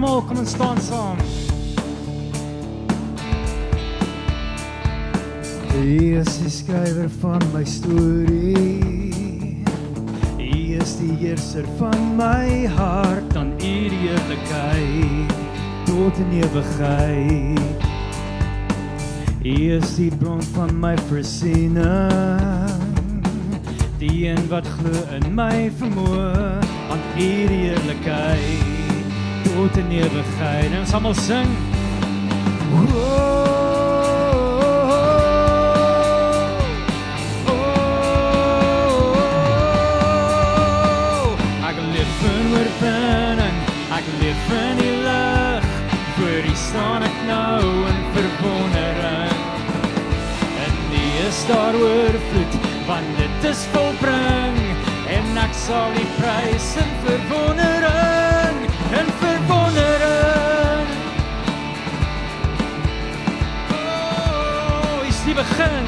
almal, kom ons staan saam. Hy is die skrywer van my storie. Hy is die heerser van my hart. Dan U die heerlikheid. Tot in ewigheid. Hy is die bron van my voorsiening. Die een wat glo in my vermoë. Aan U die heerlikheid. Tot in ewigheid. En ons almal sing. Ek leef in die lig, voor U staan ek nou in verwondering. En U is daar oorvloed, want dit is volbring. En ek sal U prys in verwondering, in verwondering. Oh, U is die begin.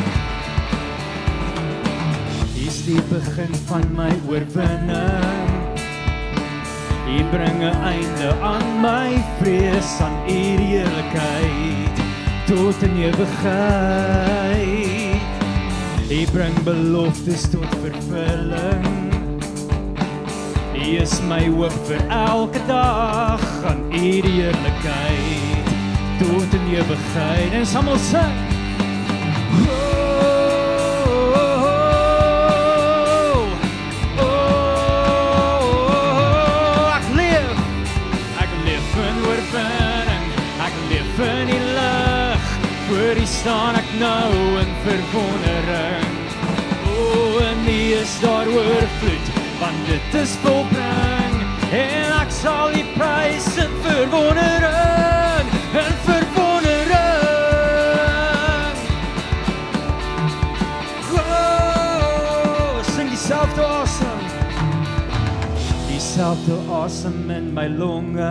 U is die begin van my oorwinning. U bring 'n einde aan my vrees, aan U die heerlikheid, tot in ewigheid. U bring beloftes tot vervulling. U is my hoop vir elke dag, aan U die heerlikheid, tot in ewigheid. En almal sing. In die lig, voor U staan ek nou in verwondering. En U is daar oorvloed, want dit is volbring. En ek sal U prys in verwondering, in verwondering. Sing dieselfde asem. Dieselfde asem in my longe.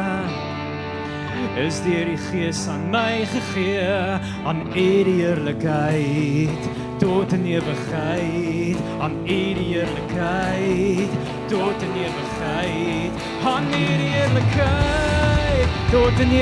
Is deur die Gees aan my gegee, aan U die heerlikheid, tot in ewigheid, aan U die heerlikheid, tot in ewigheid, aan U die heerlikheid, tot in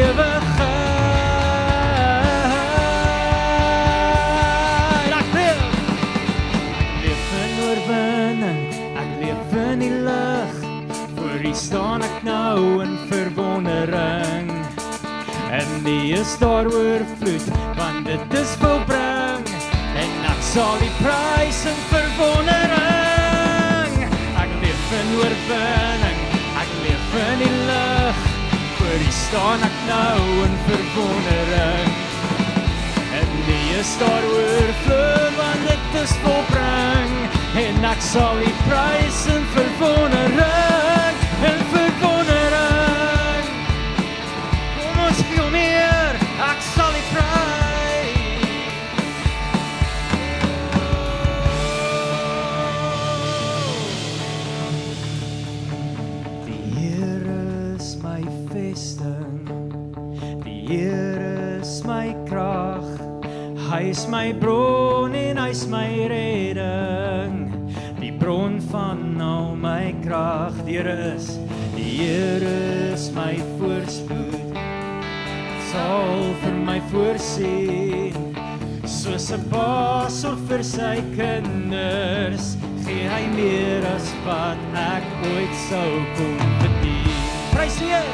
ewigheid. Ek leef in oorwinning, ek leef in die lig, voor U staan ek nou in verwondering. En U is daar oorvloed, want dit is volbring. En ek sal U prys in verwondering. Ek leef in oorwinning, ek leef in die lig, voor U staan ek nou in verwondering. En U is daar oorvloed, want dit is volbring. En ek sal U prys in verwondering, in verwondering. Veel meer, ek sal U prys. Die Here is my vesting, die Here is my krag. Hy is my bron en hy is my redding, die bron van al my krag. Die Here is my voorspoed, sal vir my voorsien, soos 'n pa sorg vir sy kinders, gee hy meer as wat ek ooit sou kon verdien. Prys die Here,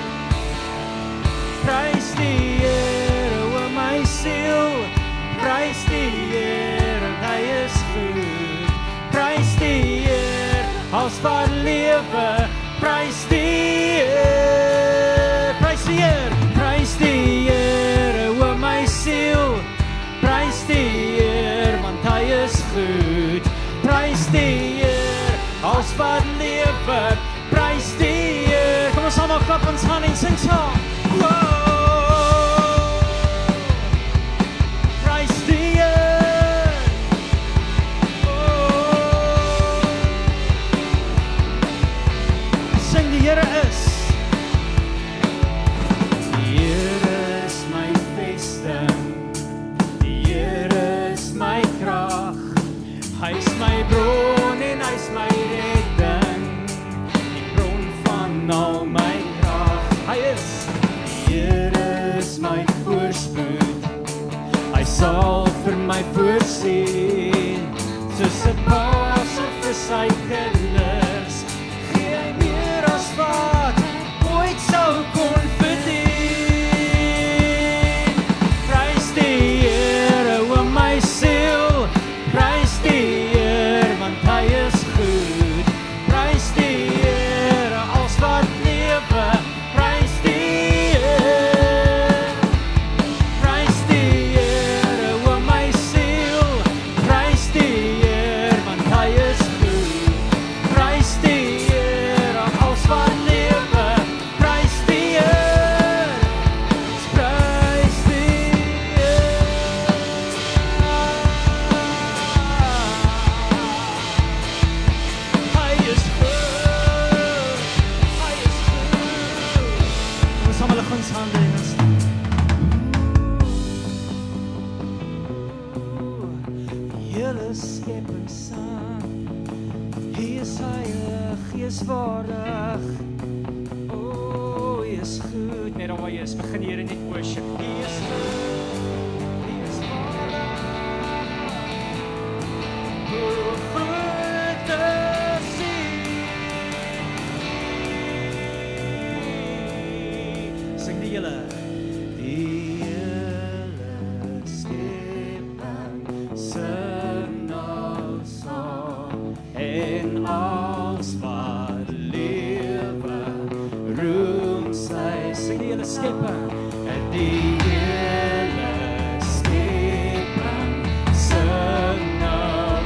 o my siel, prys die Here, hy is goed. Prys die Here, als wat lewe, prys die Here, prys die Here. Prys die Here, o my siel, prys die Here, want hy is goed. Prys die Here, als wat lewe, prys die Here. Kom ons allemaal klap ons hande en sing saam. Prys die Here. Sing die Here is. Hy is my bron en hy is my redding, die bron van al my krag. Hy my voorsien, soos 'n pa sal vir sy kinders, gee hy meer as wat ooit sou kon verdien. Prys die Here, o my siel, prys die Here, want hy is goed. Prys die Here, als wat lewe, prys die Here. Prys die Here, o my siel, prys die Here, want hy is goed. Prys die Here, als wat lewe, prys die Here. Prys die Here. Hy is goed, hy is goed. Ons saam lig ons hande en ons die hele skepping saam. Hy is heilig, hy is waardig. O, hy is goed. Net daar waar jy is, begin die Here net worship. Hy is goed, hy is waardig. O, groot is hy. Sing die hele skepping sing nou saam, en als wat lewe roem sy. Sing die hele skepping, en die hele skepping sing nou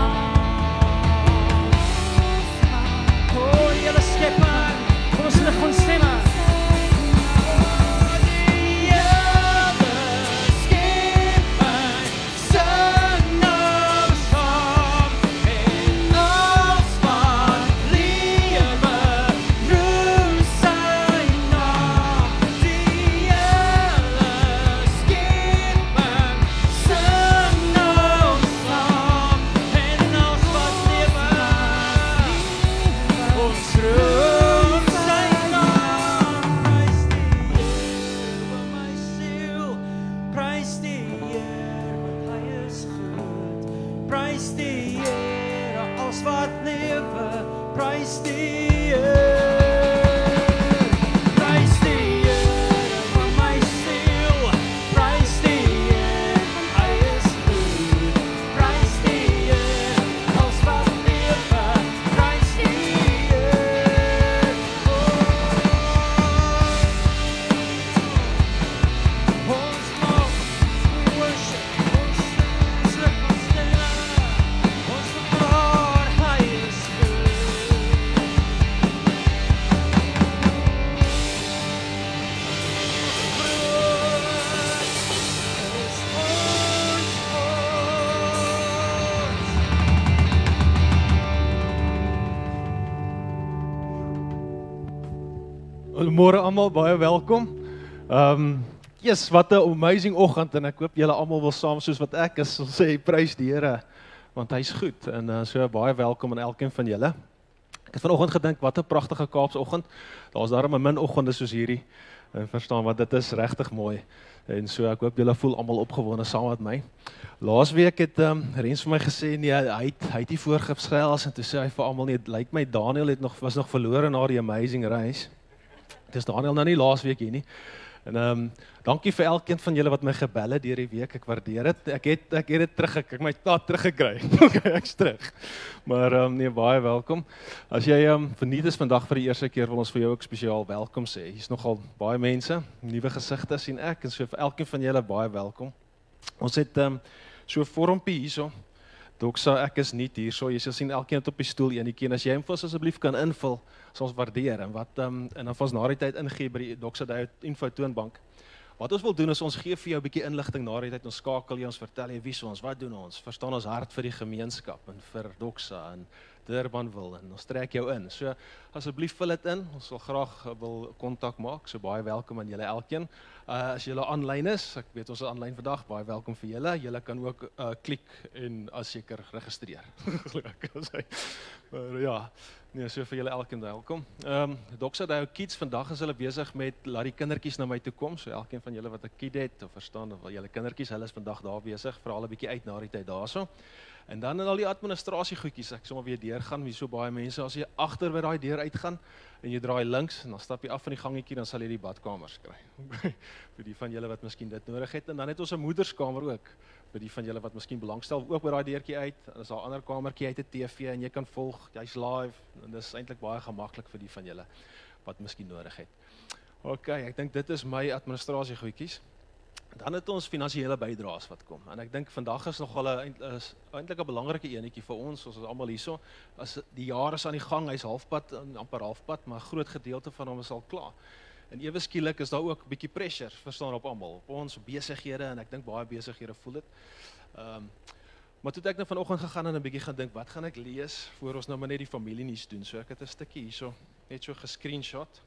saam. O, die hele skepping, kom ons lig ons stemme. Prys die Here, als wat lewe, prys die Here. Prys die Here, o my siel, prys die Here, hy is goed. Prys die Here, als wat lewe, prys die Here. Ons maak, we worship, ons lig ons stemme. Ons verklaar, hy is goed. Goeiemôre almal, baie welkom. Yes, wat 'n amazing oggend en ek hoop julle almal wil saam soos wat ek is, sê prys die Here, want hy's goed en so baie welkom aan elkeen van julle. Ek het vanoggend gedink wat 'n pragtige Kaapsoggend. Daar's darem 'n min oggendde soos hierdie. En verstaan wat dit is regtig mooi. En so ek hoop julle voel almal opgewonde saam met my. Laasweek het Rens vir my gesê nee, hy het nie voorgeskels en toe sê hy vir almal nee, lyk my Daniel was nog verlore na die amazing reis. Dis Daniel nou nie laasweek hier nie. En dankie vir elkeen van julle wat my gebel het deur die week. Ek waardeer dit. Ek het dit ek my taak teruggekry. Okay, ek's terug. Maar nee, baie welkom. As jy verniet is vandag vir die eerste keer, wil ons vir jou ook spesiaal welkom sê. Hier's nogal baie mense, nuwe gesigte sien ek en so vir elkeen van julle baie welkom. Ons het so 'n vormpie hierso. Doxa, ek is nie hierso. Jy sal sien elkeen het op die stoel enetjie en as jy hom asseblief kan invul, sal ons waardeer en wat en dan vas na die tyd ingee by die Doxa info toonbank. Wat ons wil doen is ons gee vir jou 'n bietjie inligting na die tyd, ons skakel jy, ons vertel jy wie is ons, wat doen ons, verstaan ons hart vir die gemeenskap en vir Doxa en Durbanville en ons trek jou in. So asseblief vul dit in. Ons sal graag wil kontak maak. So baie welkom aan julle elkeen. As julle aanlyn is, ek weet ons is aanlyn vandag, baie welkom vir julle. Julle kan ook klik en as seker registreer. Gelukkig as hy. Maar ja, Nee, so vir julle elkeen welkom. Doxa Deo Kids, vandag is hulle besig met laat die kindertjies na my toe kom. So elkeen van julle wat 'n kid het of verstaan of julle kindertjies, hulle is vandag daar besig, veral 'n bietjie uit na die tyd daarso. En dan in al die administrasie goedjies, ek sommer weer deurgaan, wie so baie mense as jy agter by daai deur uitgaan en jy draai links en dan stap jy af van die gangetjie, dan sal jy die badkamers kry. Vir die van julle wat miskien dit nodig het, en dan het ons 'n moederskamer ook. Vir die van julle wat miskien belangstel, ook by daai deurtjie uit, dan is daar 'n ander kamertjie uit 'n TV en jy kan volg, jy's live en dis eintlik baie gemaklik vir die van julle wat miskien nodig het. OK, ek dink dit is my administrasie goedjies. Dan het ons finansiële bydraes wat kom. En ek dink vandag is nogal eintlik 'n belangrike enetjie vir ons is almal hierso. As die jaar is aan die gang, hy's halfpad, amper halfpad, maar 'n groot gedeelte van hom is al klaar. En ewe skielik is daar ook 'n bietjie pressure, verstaan op almal, op ons besighede en ek dink baie besighede voel dit. Maar toe het ek nou vanoggend gegaan en 'n bietjie gaan dink, wat gaan ek lees voor ons nou maar net die familienuus doen. So ek het 'n stukkie hierso net so gescreenshot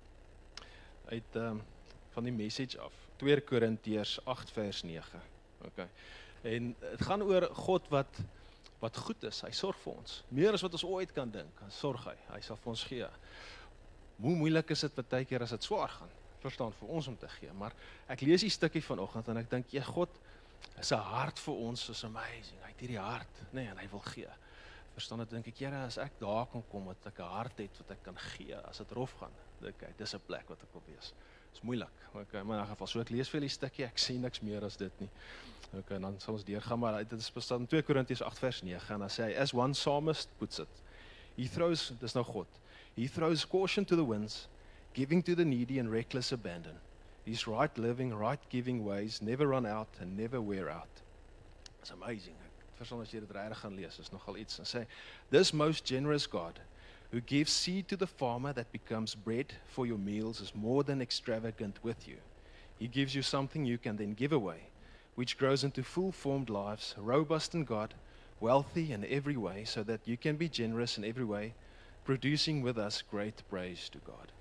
uit van die message af. 2 Korintiërs 8 vers 9. Okay. En dit gaan oor God wat goed is. Hy sorg vir ons. Meer as wat ons ooit kan dink. Dan sorg hy. Hy sal vir ons gee. Hoe moeilik is dit baie keer as dit swaar gaan? Verstaan vir ons om te gee. Maar ek lees die stukkie vanoggend en ek dink, ja, God is 'n hart vir ons, is amazing. Hy het hierdie hart, nee, en hy wil gee. Verstaan dit, dink ek, Here, as ek daar kan kom, dat ek 'n hart het wat ek kan gee, as dit rof gaan, dink ek, dis 'n plek wat ek wil wees. Dis moeilik, okay, maar in 'n geval, so ek lees vir die stukkie, ek sien niks meer as dit nie. Okay, en dan sal ons deurgaan, maar dit is bestaan in 2 Korintiërs 8 vers 9, en dan sê hy, as one psalmist puts it, he throws, dis nou God, he throws caution to the winds, giving to the needy and reckless abandon. His right living, right giving ways never run out and never wear out. It's amazing. Verstaan as jy dit regtig gaan lees, is nogal iets. En sê, this most generous God, who gives seed to the farmer that becomes bread for your meals, is more than extravagant with you. He gives you something you can then give away, which grows into full-formed lives, robust in God, wealthy in every way, so that you can be generous in every way, producing with us great praise to God.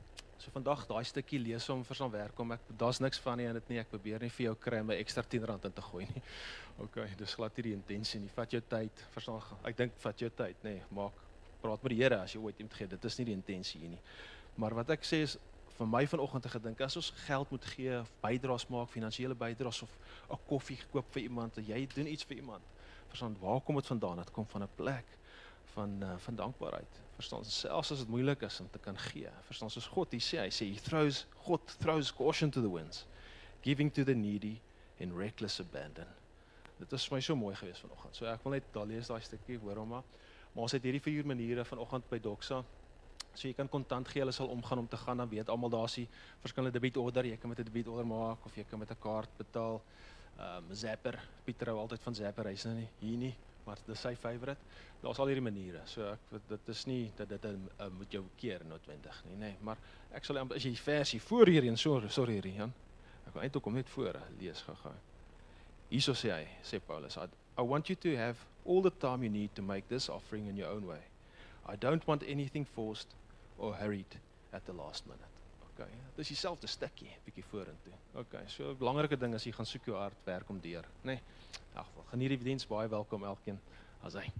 So vandag daai stukkie lees om vir son werk om daar's niks van nie en dit nie, ek probeer nie vir jou kry om 'n ekstra R10 in te gooi nie. Okay, dis glad nie die intensie nie. Vat jou tyd, verstaan, ek dink vat jou tyd, nê, praat met die Here as jy ooit iemand gee. Dit is nie die intensie hier nie. Maar wat ek sê is vir my vanoggend te gedink, as ons geld moet gee of bydraes maak, finansiële bydraes of 'n koffie koop vir iemand, jy doen iets vir iemand. Verstaan, waar kom dit vandaan? Dit kom van 'n plek van dankbaarheid. Verstaan, selfs as dit moeilik is om te kan gee. Verstaan, soos God, hy sê, God throws caution to the winds, giving to the needy in reckless abandon. Dit is vir my so mooi gewees vanoggend. So ek wil net daar lees daai stukkie, hoor hom maar ons het hierdie 4 maniere vanoggend by Doxa. So jy kan kontant gee, hulle sal omgaan om te gaan, dan weet almal daar's die verskillende debietorder, jy kan met 'n debietorder maak of jy kan met 'n kaart betaal. Zapper, Pieter hou altyd van Zapper, hy's nou nie hier nie, maar dit is sy favorite. Daar's al hierdie maniere. So dit is nie dat dit moet jou keer noodwendig nie, nee, maar ek sal as jy versie voor hierheen, sorry Rian. Ek wil eintlik kom net voor lees gou. Hierso sê Paulus, I want you to have all the time you need to make this offering in your own way. I don't want anything forced or hurried at the last minute. Okay, dis dieselfde stukkie, bietjie vorentoe. Okay, so 'n belangrike ding is jy gaan soek jou hart werk om deur, nê? Nee, in elk geval, geniet die diens, baie welkom elkeen as hy.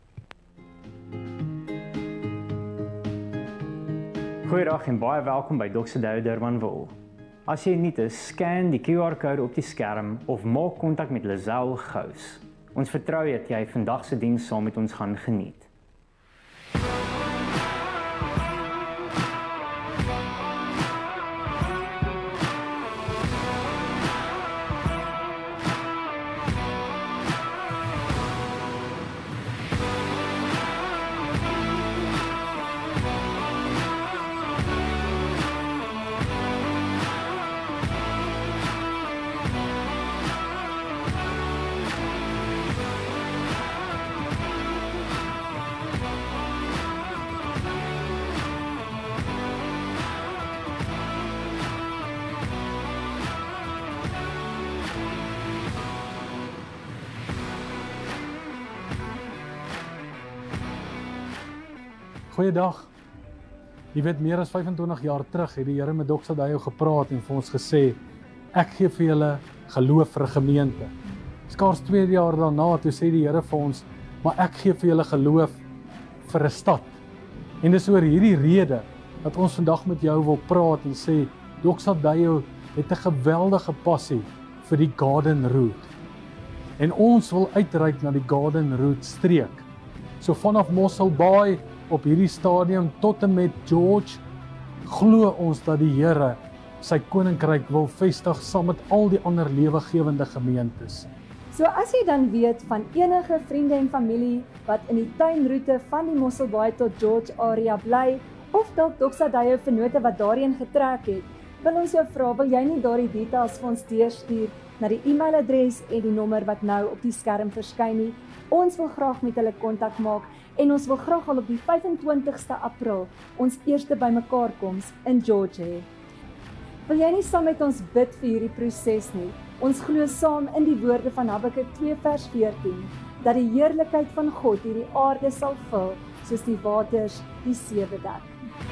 Goeiedag en baie welkom by Doxa Deo Durbanville. As jy nuut is, scan die QR-kode op die skerm of maak kontak met Lazel Gous. Ons vertrou dat jy vandag se diens saam met ons gaan geniet. Goeiedag. Jy weet, meer as 25 jaar terug het die Here met Doxa Deo gepraat en vir ons gesê, ek gee vir julle geloof vir 'n gemeente. Skaars 2 jaar daarna toe sê die Here vir ons, maar ek gee vir julle geloof vir 'n stad. En dis oor hierdie rede dat ons vandag met jou wil praat en sê, Doxa Dayo het 'n geweldige passie vir die Garden Route. En ons wil uitreik na die Garden Route streek. So vanaf Mossel Bay op hierdie stadium tot en met George, glo ons dat die Here sy koninkryk wil vestig saam met al die ander lewegewende gemeentes. So as jy dan weet van enige vriende en familie wat in die tuinroete van die Mossel Bay tot George area bly, of dalk Doxa Dayo vennote wat daarheen getrek het, wil ons jou vra, wil jy nie daardie details vir ons deurstuur na die e-mailadres en die nommer wat nou op die skerm verskyn nie. Ons wil graag met hulle kontak maak en ons wil graag al op die 25ste April ons eerste bymekaarkoms in George hê. Wil jy nie saam met ons bid vir hierdie proses nie? Ons glo saam in die woorde van Habakuk 2 vers 14 dat die heerlikheid van God hierdie aarde sal vul soos die waters die see bedek.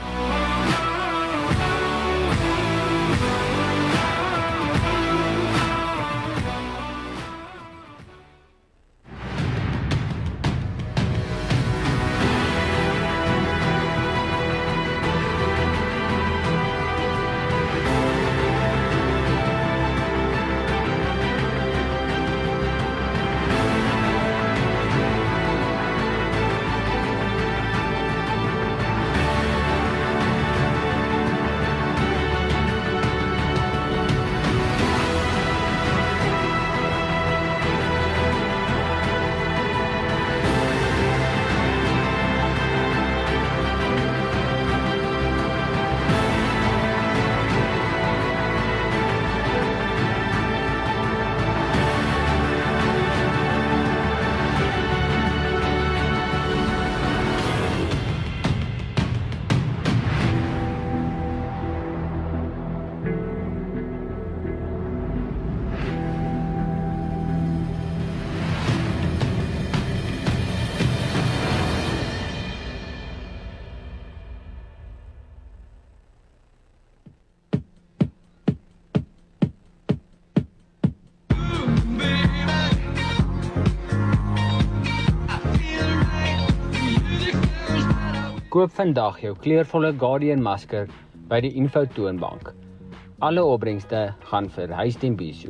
Koop vandag jou kleurvolle Guardian masker by die Info Toonbank. Alle opbrengste gaan vir Huis ten Bishu.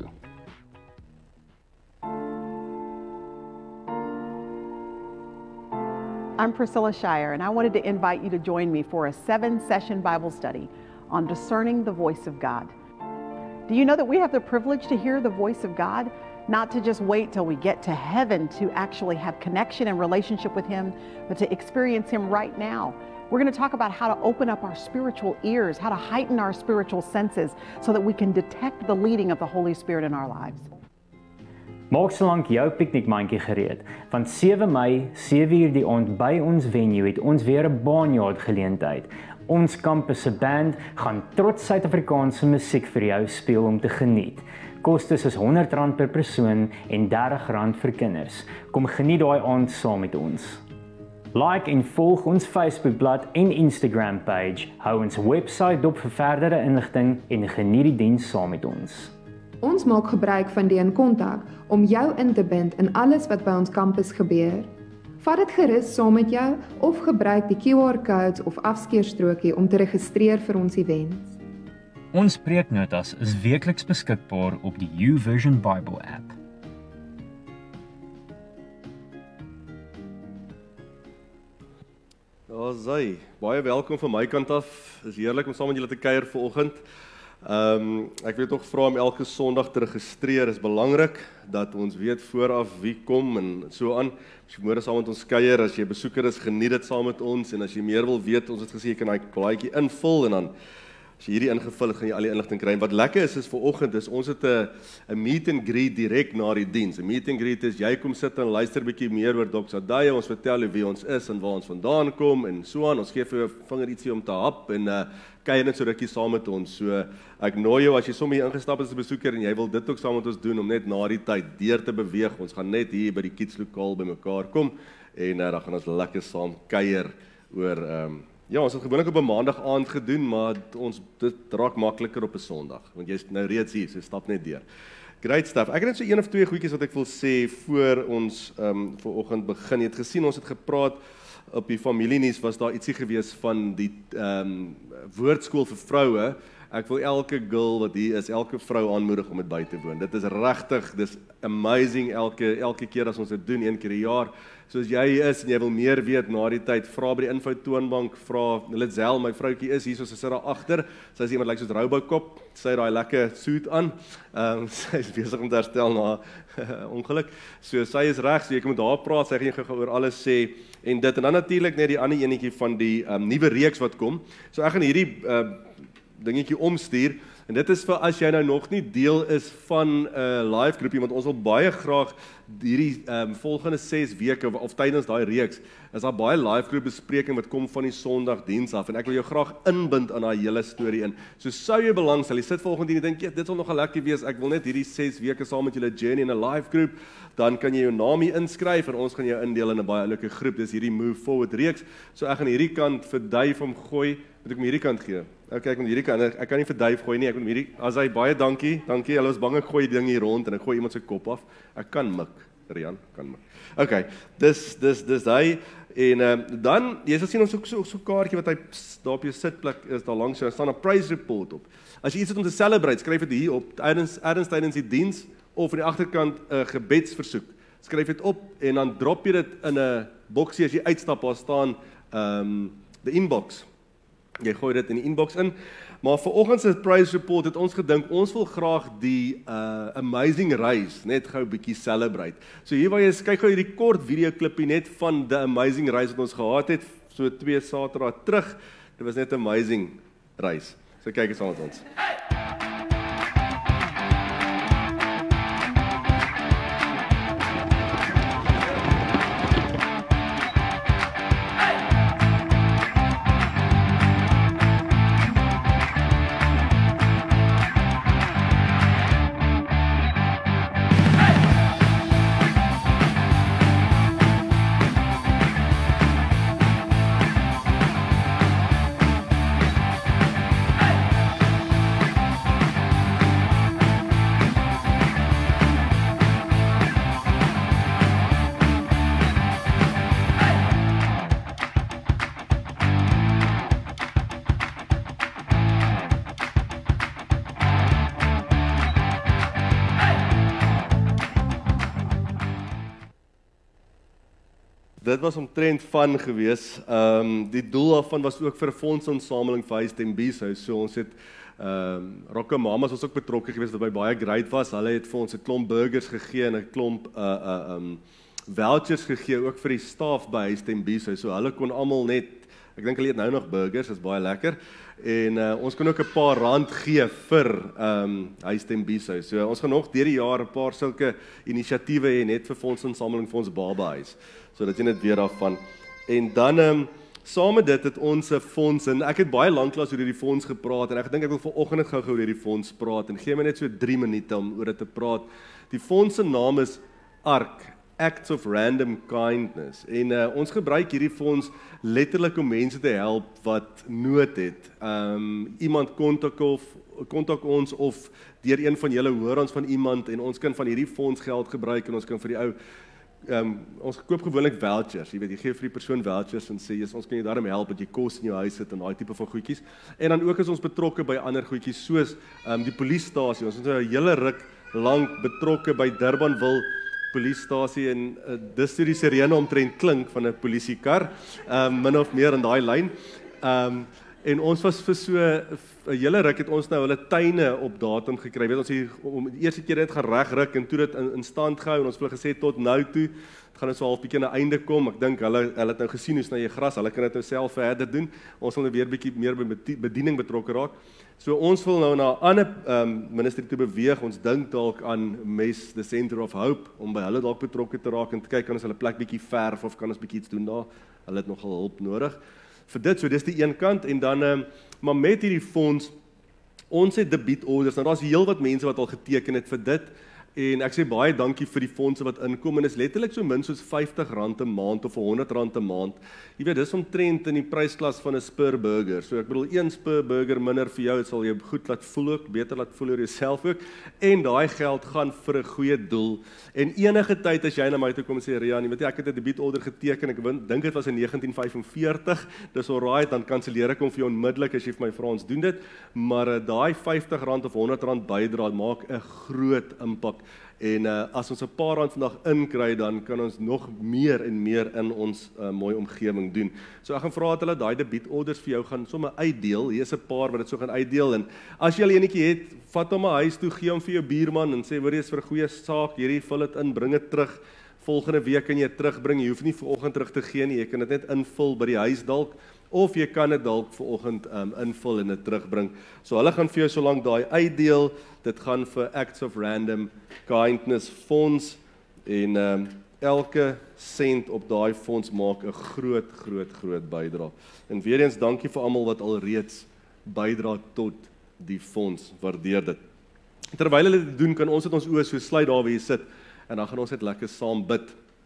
I'm Priscilla Shire, and I wanted to invite you to join me for a 7-session Bible study on discerning the voice of God. Do you know that we have the privilege to hear the voice of God? Not to just wait till we get to heaven to actually have connection and relationship with Him, but to experience Him right now. We're going to talk about how to open up our spiritual ears, how to heighten our spiritual senses so that we can detect the leading of the Holy Spirit in our lives. Maak solank jou piknikmandjie gereed, want 7 Mei, 7:00 die aand by ons venue het ons weer 'n baanjaard geleentheid. Ons kampus se band gaan trots Suid-Afrikaanse musiek vir jou speel om te geniet. Kostes is R100 per persoon en R30 vir kinders. Kom geniet daai aand saam met ons. Like en volg ons Facebookblad en Instagram page. Hou ons webwerf dop vir verdere inligting en geniet die diens saam met ons. Ons maak gebruik van die inkontak om jou in te bind in alles wat by ons kampus gebeur. Vat dit gerus saam met jou of gebruik die QR-codes of afskeerstrokie om te registreer vir ons events. Ons preeknotas is weekliks beskikbaar op die YouVersion Bible app. Daar's hy. Baie welkom van my kant af. Is heerlik om saam met julle te kuier vanoggend. Ek wil tog vra om elke Sondag te registreer. Is belangrik dat ons weet vooraf wie kom en so aan. As jy môre saam met ons kuier, as jy besoeker is, geniet dit saam met ons en as jy meer wil weet, ons het gesê jy kan daai blaadjie invul en dan as jy hierdie ingevul het, gaan jy al die inligting kry. En wat lekker is vanoggend is ons het 'n meet and greet direk na die diens. 'n Meet and greet is jy kom sit en luister bietjie meer oor Doxa Dayo. Ons vertel jou wie ons is en waar ons vandaan kom en so aan. Ons gee vir jou vinger ietsie om te hap en kuier net so rukkie saam met ons. So ek nooi jou as jy sommer hier ingestap is as 'n besoeker en jy wil dit ook saam met ons doen om net na die tyd deur te beweeg. Ons gaan net hier by die kidslokaal bymekaar kom en dan gaan ons lekker saam kuier oor ja, ons het gewoonlik op 'n maandag aand gedoen, maar dit raak makliker op 'n Sondag, want jy's nou reeds hier, so stap net deur. Great stuff. Ek het net so 1 of 2 goedjies wat ek wil sê voor ons vanoggend begin. Jy het gesien ons het gepraat op die familienuus was daar ietsie gewees van die woordskool vir vroue. Ek wil elke girl wat hier is, elke vrou aanmoedig om dit by te woon. Dit is regtig, dis amazing elke keer as ons dit doen, 1 keer 'n jaar. Soos jy is en jy wil meer weet na die tyd, vra by die info toonbank, vra Litzel, my vroutjie is hier, so sy sit daar agter. Sy is iemand lyk soos Robocop, sy het daai lekker suit aan. Sy is besig om te herstel na ongeluk. So sy is reg, so jy kan met haar praat, sy gaan jou gou oor alles sê en dit en dan natuurlik net die ander enetjie van die nuwe reeks wat kom. So ek gaan hierdie dingetjie omstuur en dit is vir as jy nou nog nie deel is van 'n live groepie, want ons wil baie graag hierdie volgende 6 weke of tydens daai reeks is daar baie live groep bespreking wat kom van die Sondagdiens af en ek wil jou graag inbind aan daai hele storie in. So sou jy belangstel, jy sit volgende en jy dink dit sal nogal lekker wees, ek wil net hierdie 6 weke saam met julle journey in 'n live groep, dan kan jy jou naam hier inskryf en ons gaan jou indeel in 'n baie oulike groep. Dis hierdie Move Forward reeks. So ek gaan hierdie kant vir Dave om gooi. Moet ek hom hierdie kant gee? Okay, ek moet hierdie kant. Ek kan nie vir Dave gooi nie. Ek moet hierdie. As hy baie dankie. Hulle is bang ek gooi die ding hier rond en ek gooi iemand se kop af. Ek kan mik. Rian kan mik. Okay. Dis hy en dan jy sal sien ons so 'n kaartjie wat hy daar op jou sitplek is daar langs jou staan 'n praise report op. As jy iets het om te celebrate, skryf dit hier op. Tydens die diens of aan die agterkant 'n gebedsversoek. Skryf dit op en dan drop jy dit in 'n boksie as jy uitstap. Daar staan die inbox. Jy gooi dit in die inbox in. Maar vir oggend se praise report het ons gedink ons wil graag die amazing reis net gou 'n bietjie celebrate. So hier waar jy kyk gou hierdie kort video klippie net van the amazing reis wat ons gehad het so 2 Saterdae terug. Dit was net 'n amazing reis. So kyk eens saam met ons. Dit was omtrent van gewees. Die doel daarvan was ook vir 'n fondsinsameling vir Huis ten Bieshuis. So ons het Rokke Mamas was ook betrokke geweest wat baie great was. Hulle het vir ons 'n klomp burgers gegee en 'n klomp vouchers gegee ook vir die staf by Huis ten Bieshuis. So hulle kon almal net, ek dink hulle eet nou nog burgers, is baie lekker. En ons kon ook 'n paar rand gee vir Huis ten Bieshuis. So ons gaan nog deur die jaar 'n paar sulke inisiatiewe hê net vir fondsinsameling vir ons babahuis. So dat jy net weer daarvan. En dan saam met dit het ons 'n fonds en ek het baie lanklaas oor hierdie fonds gepraat en ek dink ek wil vanoggend net gou oor hierdie fonds praat en gee my net so 3 minute om oor dit te praat. Die fonds se naam is ARK, Acts of Random Kindness. En ons gebruik hierdie fonds letterlik om mense te help wat nood het. Iemand kontak ons of deur een van julle hoor ons van iemand en ons kan van hierdie fonds geld gebruik en ons kan vir die ou ons koop gewoonlik vouchers, jy weet, jy gee vir die persoon vouchers en sê, ons kan jou daarmee help dat jy kos in jou huis het en daai tipe van goedjies. En dan ook is ons betrokke by ander goedjies soos die polisiestasie. Ons is nou 'n hele ruk lank betrokke by Durbanville polisiestasie en dis toe die sirene omtrent klink van 'n polisiekar, min of meer in daai lyn. En ons was vir so 'n hele ruk het ons nou hulle tuine op datum gekry. Weet ons hier om die eerste keer net gaan regruk en toe dit in stand gehou en ons het gesê tot nou toe gaan dit so half bietjie na einde kom. Ek dink hulle het nou gesien hoe sny jy gras. Hulle kan dit nou self verder doen. Ons wil nou weer bietjie meer by bediening betrokke raak. So ons wil nou na 'n ander ministerie toe beweeg. Ons dink dalk aan MES, the Center of Hope, om by hulle dalk betrokke te raak en te kyk kan ons hulle plek bietjie verf of kan ons bietjie iets doen daar. Hulle het nogal hulp nodig. Vir dit, so dis die een kant en dan maar met hierdie fonds ons het debietorders. Nou daar's heelwat mense wat al geteken het vir dit En ek sê baie dankie vir die fondse wat inkom, en is letterlik so min soos R50 'n maand of R100 'n maand. Jy weet, dis omtrent in die prysklas van 'n Spur burger. So ek bedoel, 1 Spur burger minder vir jou, dit sal jou goed laat voel ook, beter laat voel oor jouself ook. En daai geld gaan vir 'n goeie doel. En enige tyd as jy na my toe kom en sê, Rian, jy weet ek het 'n debietorder geteken, ek dink dit was in 1945, dis alright, dan kanselleer ek hom vir jou onmiddellik as jy vir my vra, ons doen dit, maar daai R50 of R100 bydra maak 'n groot impak. En as ons 'n paar rand vandag inkry, dan kan ons nog meer en meer in ons mooi omgewing doen. So ek gaan vra dat hulle daai debietorders vir jou gaan sommer uitdeel. Hier is 'n paar wat dit so gaan uitdeel, en as jy al enetjie het, vat hom na huis toe, gee hom vir jou buurman en sê, hoor jy, is vir 'n goeie saak, hierdie vul dit in, bring dit terug. Volgende week kan jy dit terugbring. Jy hoef nie vanoggend terug te gee nie, jy kan dit net invul by die huis dalk, of jy kan dit dalk vanoggend invul en dit terugbring. So hulle gaan vir jou solank daai uitdeel. Dit gaan vir Acts of Random Kindness Fonds, en elke sent op daai fonds maak 'n groot bydra. En weer eens dankie vir almal wat alreeds bydra tot die fonds. Waardeer dit. Terwyl hulle dit doen, kan ons dit ons oë so sluit daar waar jy sit, en dan gaan ons net lekker saam bid.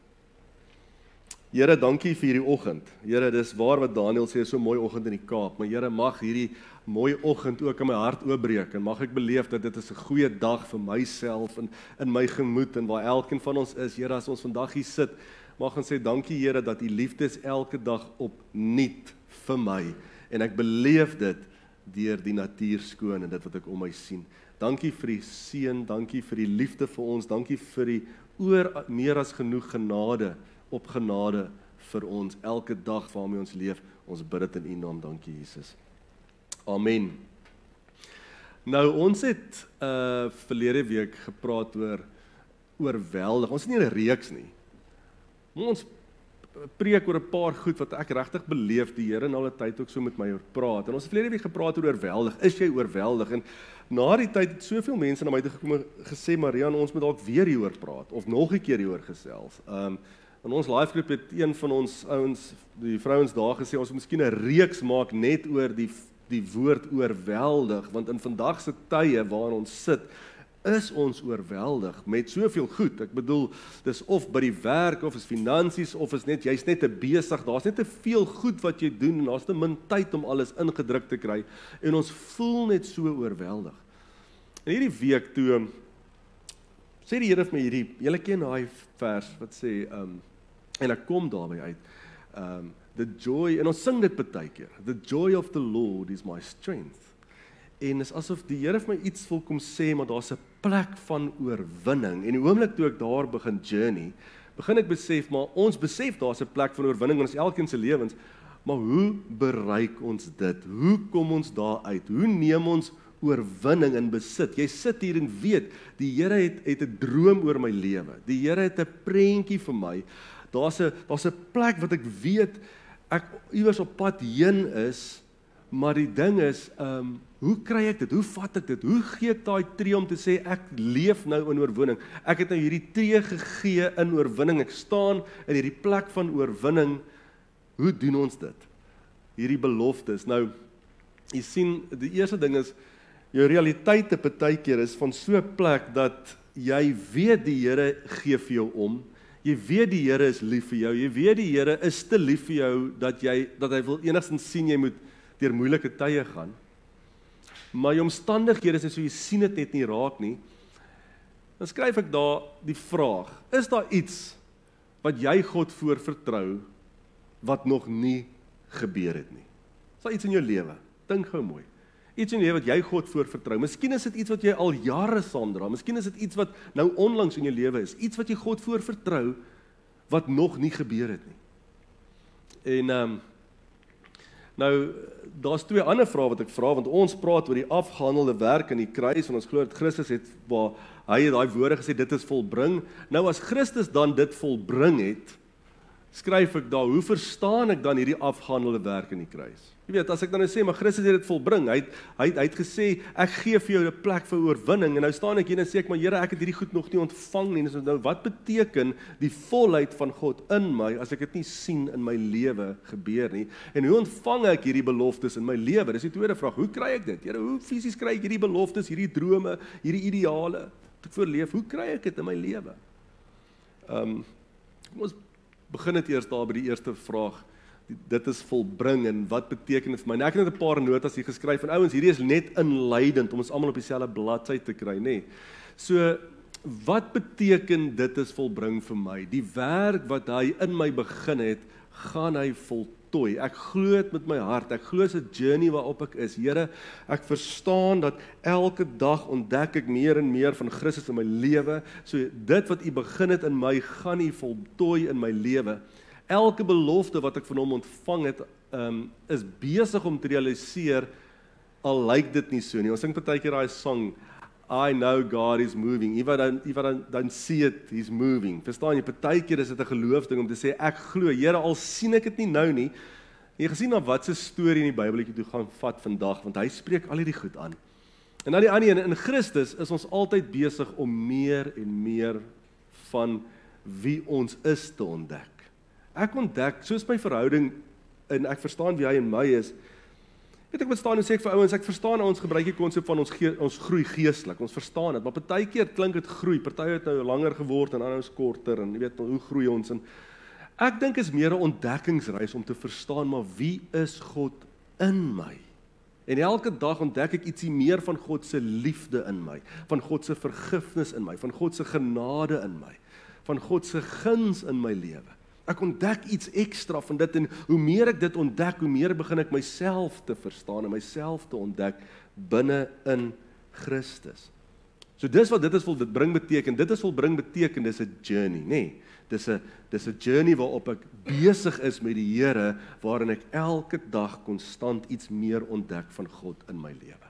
Here, dankie vir hierdie oggend. Here, dis waar wat Daniel sê, so 'n mooi oggend in die Kaap, maar Here, mag hierdie mooi oggend ook in my hart oopbreek, en mag ek beleef dat dit is 'n goeie dag vir myself en in my gemoed en waar elkeen van ons is. Here, as ons vandag hier sit, mag ons sê dankie Here dat U liefde is elke dag opnuut vir my, en ek beleef dit deur die natuur skoon en dit wat ek om my sien. Dankie vir die seën, dankie vir die liefde vir ons, dankie vir die oor meer as genoeg genade op genade vir ons elke dag waarmee ons leef. Ons bid dit in U naam, dankie Jesus. Amen. Nou, ons het verlede week gepraat oor oorweldig. Ons het nie 'n reeks nie. Ons preek oor 'n paar goed wat ek regtig beleef die Here in alle tyd ook so met my oor praat. En ons het verlede week gepraat oor oorweldig. Is jy oorweldig? En na die tyd het soveel mense na my toe gekom en gesê, Marian, ons moet dalk weer hieroor praat of nog 'n keer hieroor gesels. In ons live groep het een van ons ouens, die vrouens daar gesê, ons moet miskien 'n reeks maak net oor die woord oorweldig, want in vandag se tye waarin ons sit, is ons oorweldig met soveel goed. Ek bedoel, dis of by die werk, of is finansies, of is net, jy's net te besig, daar's net te veel goed wat jy doen, en daar's te min tyd om alles ingedruk te kry, en ons voel net so oorweldig. En hierdie week toe, sê die Here vir my hierdie, julle ken daai vers wat sê, en ek kom daarby uit, the joy, en ons sing dit baie keer, the joy of the Lord is my strength. En is asof die Here vir my iets wil kom sê, maar daar's 'n plek van oorwinning. En die oomblik toe ek daar begin journey, begin ek besef, maar ons besef daar's 'n plek van oorwinning in ons elkeen se lewens, maar hoe bereik ons dit? Hoe kom ons daar uit? Hoe neem ons oorwinning in besit? Jy sit hier en weet, die Here het 'n droom oor my lewe. Die Here het 'n prentjie vir my. Daar's 'n plek wat ek weet ek iewers op pad heen is, maar die ding is, hoe kry ek dit? Hoe vat ek dit? Hoe gee ek daai tree om te sê ek leef nou in oorwinning? Ek het nou hierdie tree gegee in oorwinning. Ek staan in hierdie plek van oorwinning. Hoe doen ons dit? Hierdie beloftes. Nou, jy sien, die eerste ding is jou realiteite partykeer is van so 'n plek dat jy weet die Here gee vir jou om. Jy weet die Here is lief vir jou. Jy weet die Here is te lief vir jou dat hy wil enigstens sien jy moet deur moeilike tye gaan. Maar jou omstandighede is so jy sien dit net nie raak nie. Dan skryf ek daar die vraag: is daar iets wat jy God voor vertrou wat nog nie gebeur het nie? Is daar iets in jou lewe? Dink gou mooi. Iets in jou lewe wat jy God voor vertrou. Miskien is dit iets wat jy al jare saamdra. Miskien is dit iets wat nou onlangs in jou lewe is. Iets wat jy God voor vertrou wat nog nie gebeur het nie. En nou, daar's twee ander vrae wat ek vra, want ons praat oor die afgehandelde werk in die kruis, en ons glo dat Christus het, waar hy het daai woorde gesê, dit is volbring. Nou as Christus dan dit volbring het, skryf ek daar, hoe verstaan ek dan hierdie afgehandelde werk in die kruis? Jy weet, as ek dan nou sê, maar Christus het dit volbring, hy het gesê, ek gee vir jou 'n plek vir oorwinning, en nou staan ek hier en sê ek, maar Here, ek het hierdie goed nog nie ontvang nie, nou wat beteken die volheid van God in my, as ek dit nie sien in my lewe gebeur nie, en hoe ontvang ek hierdie beloftes in my lewe? Dis die tweede vraag, hoe kry ek dit? Here, hoe fisies kry ek hierdie beloftes, hierdie drome, hierdie ideale? wat ek voorleef, hoe kry ek dit in my lewe? Kom ons begin dit eers daar by die eerste vraag. Dit is volbring en wat beteken dit vir my? Nou, ek het net 'n paar notas hier geskryf en ouens, hierdie is net inleidend om ons almal op dieselfde bladsy te kry, nê. So, wat beteken dit is volbring vir my? Die werk wat hy in my begin het, gaan hy voltooi. Ek glo dit met my hart. Ek glo dit is 'n journey waarop ek is. Here, ek verstaan dat elke dag ontdek ek meer en meer van Christus in my lewe. So dit wat U begin het in my, gaan U voltooi in my lewe. Elke belofte wat ek van hom ontvang het, is besig om te realiseer, al lyk dit nie so nie. Ons sing partykeer daai song, I know God is moving. If I don't see it, He's moving. Verstaan jy, partykeer is dit 'n geloofsding om te sê, ek glo, Here, al sien ek dit nie nou nie. Jy gesien na wat se storie in die Bybeletjie toe gaan vat vandag, want hy spreek al hierdie goed aan. En dan die ander een, in Christus is ons altyd besig om meer en meer van wie ons is te ontdek. Ek ontdek, soos my verhouding, en ek verstaan wie hy en my is, weet ek wat staan en sê ek vir ouens, ek verstaan ons gebruik die konsep van ons groei geestelik, ons verstaan dit, maar partykeer klink dit groei, party het nou langer geword en ander is korter, en jy weet, hoe groei ons, en ek dink is meer 'n ontdekkingsreis om te verstaan, maar wie is God in my? En elke dag ontdek ek ietsie meer van God se liefde in my, van God se vergifnis in my, van God se genade in my, van God se guns in my lewe. Ek ontdek iets ekstra van dit en hoe meer ek dit ontdek, hoe meer begin ek myself te verstaan en myself te ontdek binne in Christus. So dis wat dit is volbring beteken. Dit is volbring beteken, dis 'n journey, nê? Dis 'n journey waarop ek besig is met die Here, waarin ek elke dag konstant iets meer ontdek van God in my lewe.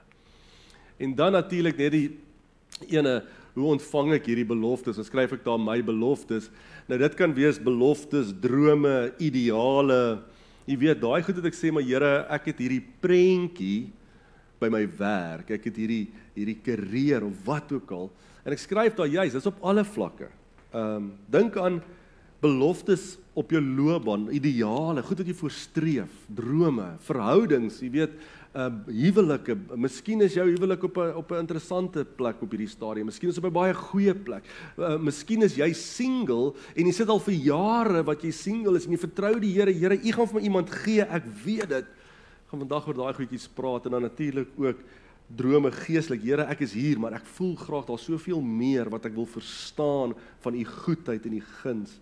En dan natuurlik net die ene, hoe ontvang ek hierdie beloftes? Dan skryf ek daar my beloftes. Nou dit kan wees beloftes, drome, ideale. Jy weet, daai goed wat ek sê, maar Here, ek het hierdie prentjie by my werk. Ek het hierdie karier of wat ook al. En ek skryf daar juis, dis op alle vlakke. Dink aan beloftes op jou loopbaan, ideale, goed wat jy voorstreef, drome, verhoudings, jy weet, huwelike, miskien is jou huwelik op 'n interessante plek op hierdie stadium, miskien is op 'n baie goeie plek, miskien is jy single, en jy sit al vir jare wat jy single is, en jy vertrou die Here, Here, U gaan vir my iemand gee, ek weet dit, gaan vandag oor daai goedjies praat, en dan natuurlik ook, drome geestelik, Here, ek is hier, maar ek voel graag, daar soveel meer, wat ek wil verstaan, van U goedheid en U guns,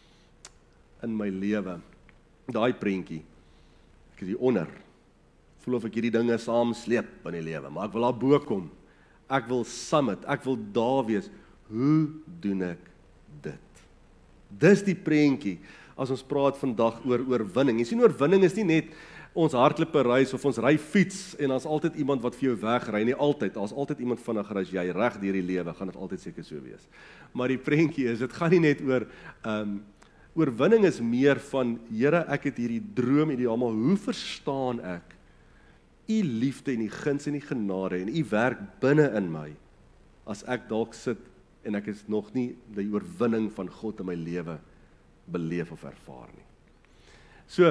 in my lewe, daai prentjie, ek is hier onder, voel of ek hierdie dinge saam sleep in die lewe, maar ek wil daar bo kom, ek wil summit, ek wil daar wees, hoe doen ek dit? Dis die prentjie, as ons praat vandag oor oorwinning, jy sien oorwinning is nie net ons hardlope reis of ons ry fiets, en daar's altyd iemand wat vir jou wegry, nie altyd, daar's altyd iemand vinniger as jy, reg deur die lewe, gaan dit altyd seker so wees, maar die prentjie is, dit gaan nie net oor, oorwinning is meer van, Here, ek het hierdie droom, ideaal, maar hoe verstaan ek U liefde en U guns en U genade en U werk binne in my, as ek dalk sit en ek is nog nie die oorwinning van God in my lewe beleef of ervaar nie. So,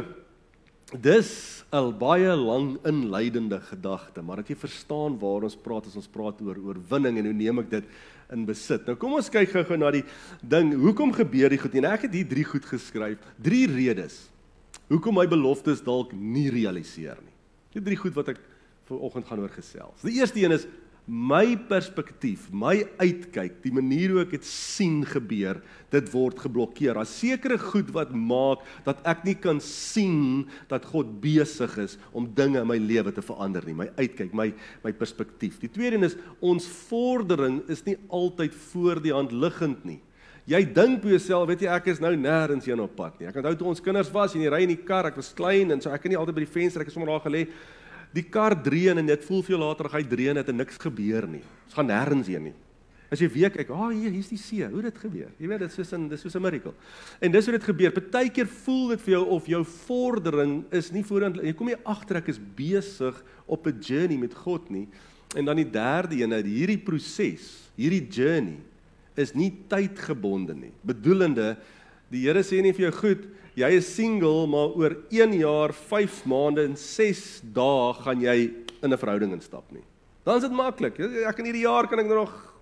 dis 'n baie lang inleidende gedagte, maar dat jy verstaan waar ons praat as ons praat oor oorwinning en hoe neem ek dit in besit. Nou kom ons kyk gou na die ding, hoekom gebeur die goed nie? En ek het hier 3 goed geskryf, 3 redes, hoekom my beloftes dalk nie realiseer nie. Die 3 goed wat ek vanoggend gaan oor gesels. Die eerste een is, my perspektief, my uitkyk, die manier hoe ek dit sien gebeur, dit word geblokkeer. Daar's sekere goed wat maak, dat ek nie kan sien, dat God besig is, om dinge in my lewe te verander nie, my uitkyk, my perspektief. Die tweede een is, ons vordering is nie altyd voor die hand liggend nie. Jy dink by jouself, weet jy, ek is nou nêrens heen op pad nie. Ek onthou toe ons kinders was, en jy ry in die kar, ek was klein, en so ek kan nie altyd by die venster, ek is sommer daar gelê, die kar dreun, en dit voel vir jou later, hy dreun het, en niks gebeur nie. Ons gaan nêrens heen nie. As jy weer kyk, hier is die see, hoe dit gebeur. Jy weet, dit is soos 'n miracle. En dis hoe dit gebeur. Partykeer voel dit vir jou, of jou vordering is nie voorhand, jy kom nie agter, ek is besig op 'n journey met God nie. En dan die derde een, hierdie proses, hierdie journey, is nie tydgebonde nie. Bedoelende, die Here sê nie vir jou, goed, jy is single, maar oor 1 jaar, 5 maande en 6 dae gaan jy in 'n verhouding instap nie. Dan is dit maklik. Ek in hierdie jaar kan ek nog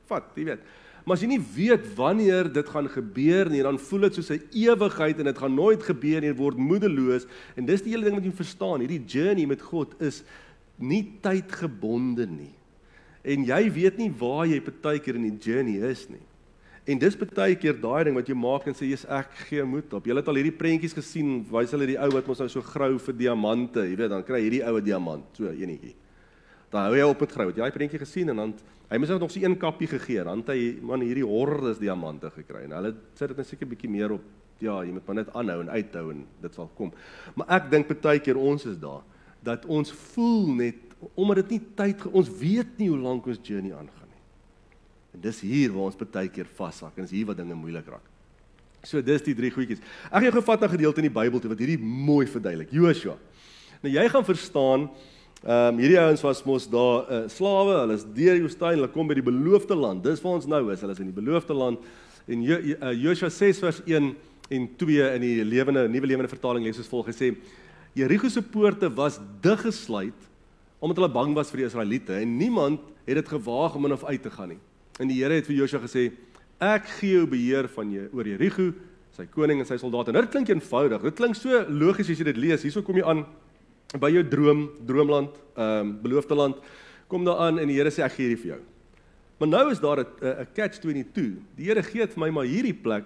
vat, jy weet. Maar as jy nie weet wanneer dit gaan gebeur nie, dan voel dit soos 'n ewigheid en dit gaan nooit gebeur nie, jy word moedeloos. En dis die hele ding wat jy verstaan, hierdie journey met God is nie tydgebonde nie. En jy weet nie waar jy partykeer in die journey is nie. En dis partykeer daai ding wat jy maak en sê, "Jesus, ek gee moed op." Julle het al hierdie prentjies gesien, wys hulle die ou wat mos nou so grou vir diamante, jy weet, dan kry hierdie oue diamant, so enetjie. Dan hou jy op met grou. Het jy daai prentjie gesien en dan hy moes nog so een kappie gegee, dan het hy man hierdie hordes diamante gekry. En hulle sit dit net seker bietjie meer op, ja, jy moet maar net aanhou en uithou en dit sal kom. Maar ek dink partykeer ons is daar dat ons voel net omdat dit nie tyd, ons weet nie hoe lank ons journey aangaan nie. En dis hier waar ons partykeer vashak en dis hier wat dinge moeilik raak. So dis die 3 goedjies. Ek gaan jou gevat na gedeelte in die Bybel toe wat hierdie mooi verduidelik. Joshua. Nou jy gaan verstaan, hierdie ouens was mos daar slawe, hulle is deur die woestyn, hulle kom by die beloofde land. Dis waar ons nou is, hulle is in die beloofde land. En Joshua 6 vers 1 en 2 in die nuwe lewende vertaling lees soos volg gesê: Jerigo se poorte was dichtgesluit omdat hulle bang was vir die Israeliete en niemand het dit gewaag om in of uit te gaan nie. En die Here het vir Joshua gesê: "Ek gee jou beheer oor Jerigo, sy koning en sy soldate." En dit klink eenvoudig. Dit klink so logies as jy dit lees. Hierso kom jy aan by jou droomland, beloofde land. Kom daar aan en die Here sê: "Ek gee hierdie vir jou." Maar nou is daar 'n catch-22. Die Here gee vir my, maar hierdie plek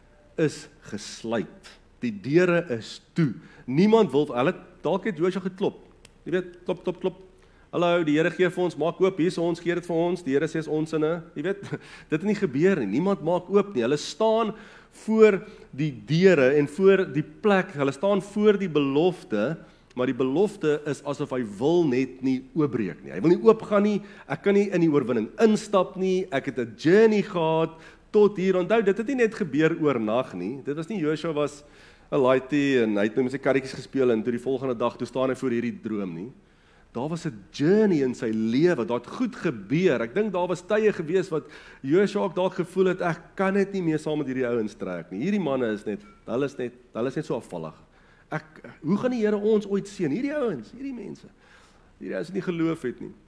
is gesluit. Die deure is toe. Niemand wil, hulle dalk het Joshua geklop. Jy weet, klop. Hallo, die Here gee vir ons, maak oop, hier is ons, gee dit vir ons. Die Here sê is ons inne. Jy weet, dit het nie gebeur nie. Niemand maak oop nie. Hulle staan voor die deure en voor die plek. Hulle staan voor die belofte, maar die belofte is asof hy wil net nie oopbreek nie. Hy wil nie oopgaan nie. Ek kan nie in die oorwinning instap nie. Ek het 'n journey gehad tot hier. Onthou, dit het nie net gebeur oornag nie. Dit was nie Joshua was 'n laaitie en hy het met sy karretjies gespeel en toe die volgende dag toe staan hy voor hierdie droom nie. Daar was 'n journey in sy lewe, daar het goed gebeur. Ek dink daar was tye gewees wat Joshua ook dalk gevoel het, ek kan dit nie meer saam met hierdie ouens trek nie. Hierdie manne is net, hulle is net so afvallig. Hoe gaan die Here ons ooit seën? Hierdie ouens, hierdie mense. Hierdie ouens nie geloof het nie.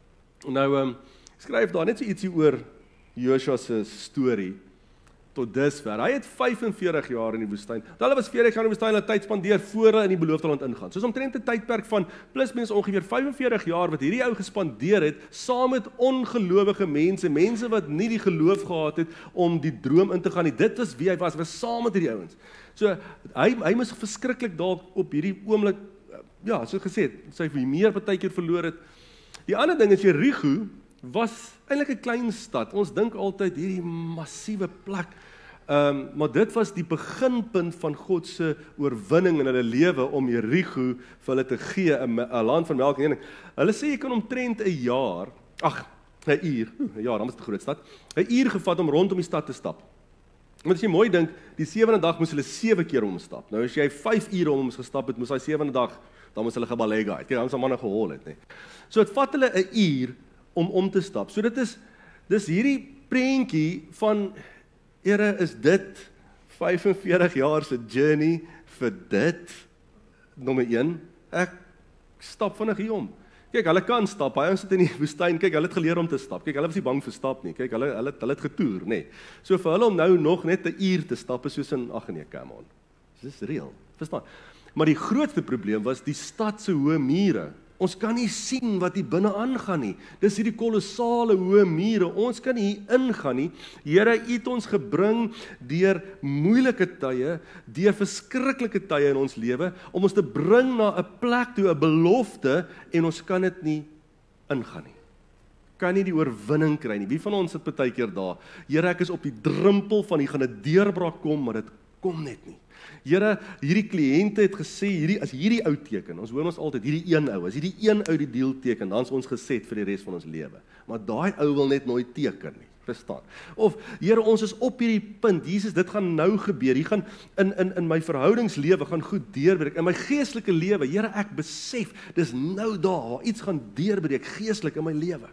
Nou, skryf daar net so ietsie oor Joshua se storie tot dusver. Hy het 45 jaar in die woestyn. Hulle was 40 jaar in die woestyn, hulle tyd spandeer voor hulle in die beloofde land ingaan. Soos omtrent 'n tydperk van plus minus ongeveer 45 jaar wat hierdie ou gespandeer het saam met ongelowige mense wat nie die geloof gehad het om die droom in te gaan nie. Dit was wie hy was saam met hierdie ouens. So hy moes verskriklik dalk op hierdie oomblik, ja, so gesê, sy meer partykeer verloor het. Die ander ding is Jerigo was eintlik 'n klein stad. Ons dink altyd hierdie massiewe plek. Maar dit was die beginpunt van God se oorwinning in hulle lewe om Jerigo vir hulle te gee, 'n land van melk en honing. Hulle sê jy kan omtrent 'n jaar, 'n uur, ja, dan is dit 'n groot stad, 'n uur gevat om rondom die stad te stap. Want as jy mooi dink, die 7de dag moes hulle 7 keer omstap. Nou as jy 5 ure om gestap het, moes hy 7de dag, dan moes hulle gebalega het. Kyk, dan sal manne gehol het, nee. So dit vat hulle 'n uur om te stap. So dis hierdie prentjie van, Here, is dit 45 jaar se journey vir dit? Nommer 1, ek stap vinnig hier om. Kyk, hulle kan stap, hy sit in die woestyn, kyk, hulle het geleer om te stap. Kyk, hulle was nie bang vir stap nie. Kyk, hulle het getoer, nê. Nee. So vir hulle om nou nog net 'n uur te stap is soos in, nee, come on. Dis reël. Verstaan? Maar die grootste probleem was die stad se hoë mure. Ons kan nie sien wat hier binne aangaan nie. Dis hierdie kolossale hoë mure. Ons kan nie hier ingaan nie. Here, U het ons gebring deur moeilike tye, deur verskriklike tye in ons lewe, om ons te bring na 'n plek toe, 'n belofte, en ons kan dit nie ingaan nie. Kan nie die oorwinning kry nie. Wie van ons sit partykeer daar? Here, ek is op die drempel van hier gaan 'n deurbraak kom, maar dit kom net nie. Here, hierdie kliënte het gesê, as hierdie ou teken, ons hoor ons altyd, hierdie een ou, as hierdie een ou die deal teken, dan is ons geset vir die res van ons lewe. Maar daai ou wil net nooit teken nie, verstaan? Of, Here, ons is op hierdie punt, Jesus, dit gaan nou gebeur, hier gaan in my verhoudingslewe gaan goed deurbreek, in my geestelike lewe, Here, ek besef, dis nou daar, waar iets gaan deurbreek, geestelik in my lewe.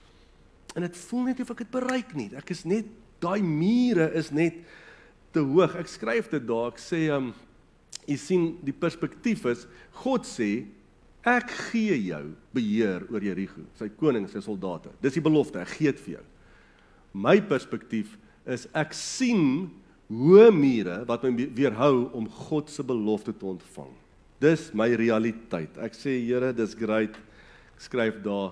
En dit voel net of ek het bereik nie, ek is net, daai mure is net te hoog. Ek skryf dit daar, ek sê, jy sien, die perspektief is, God sê, ek gee jou beheer oor Jerigo, sy koning, sy soldate. Dis die belofte, ek gee dit vir jou. My perspektief is ek sien hoë mure wat my weerhou om God se belofte te ontvang. Dis my realiteit. Ek sê, Here, dis great. Ek skryf daar,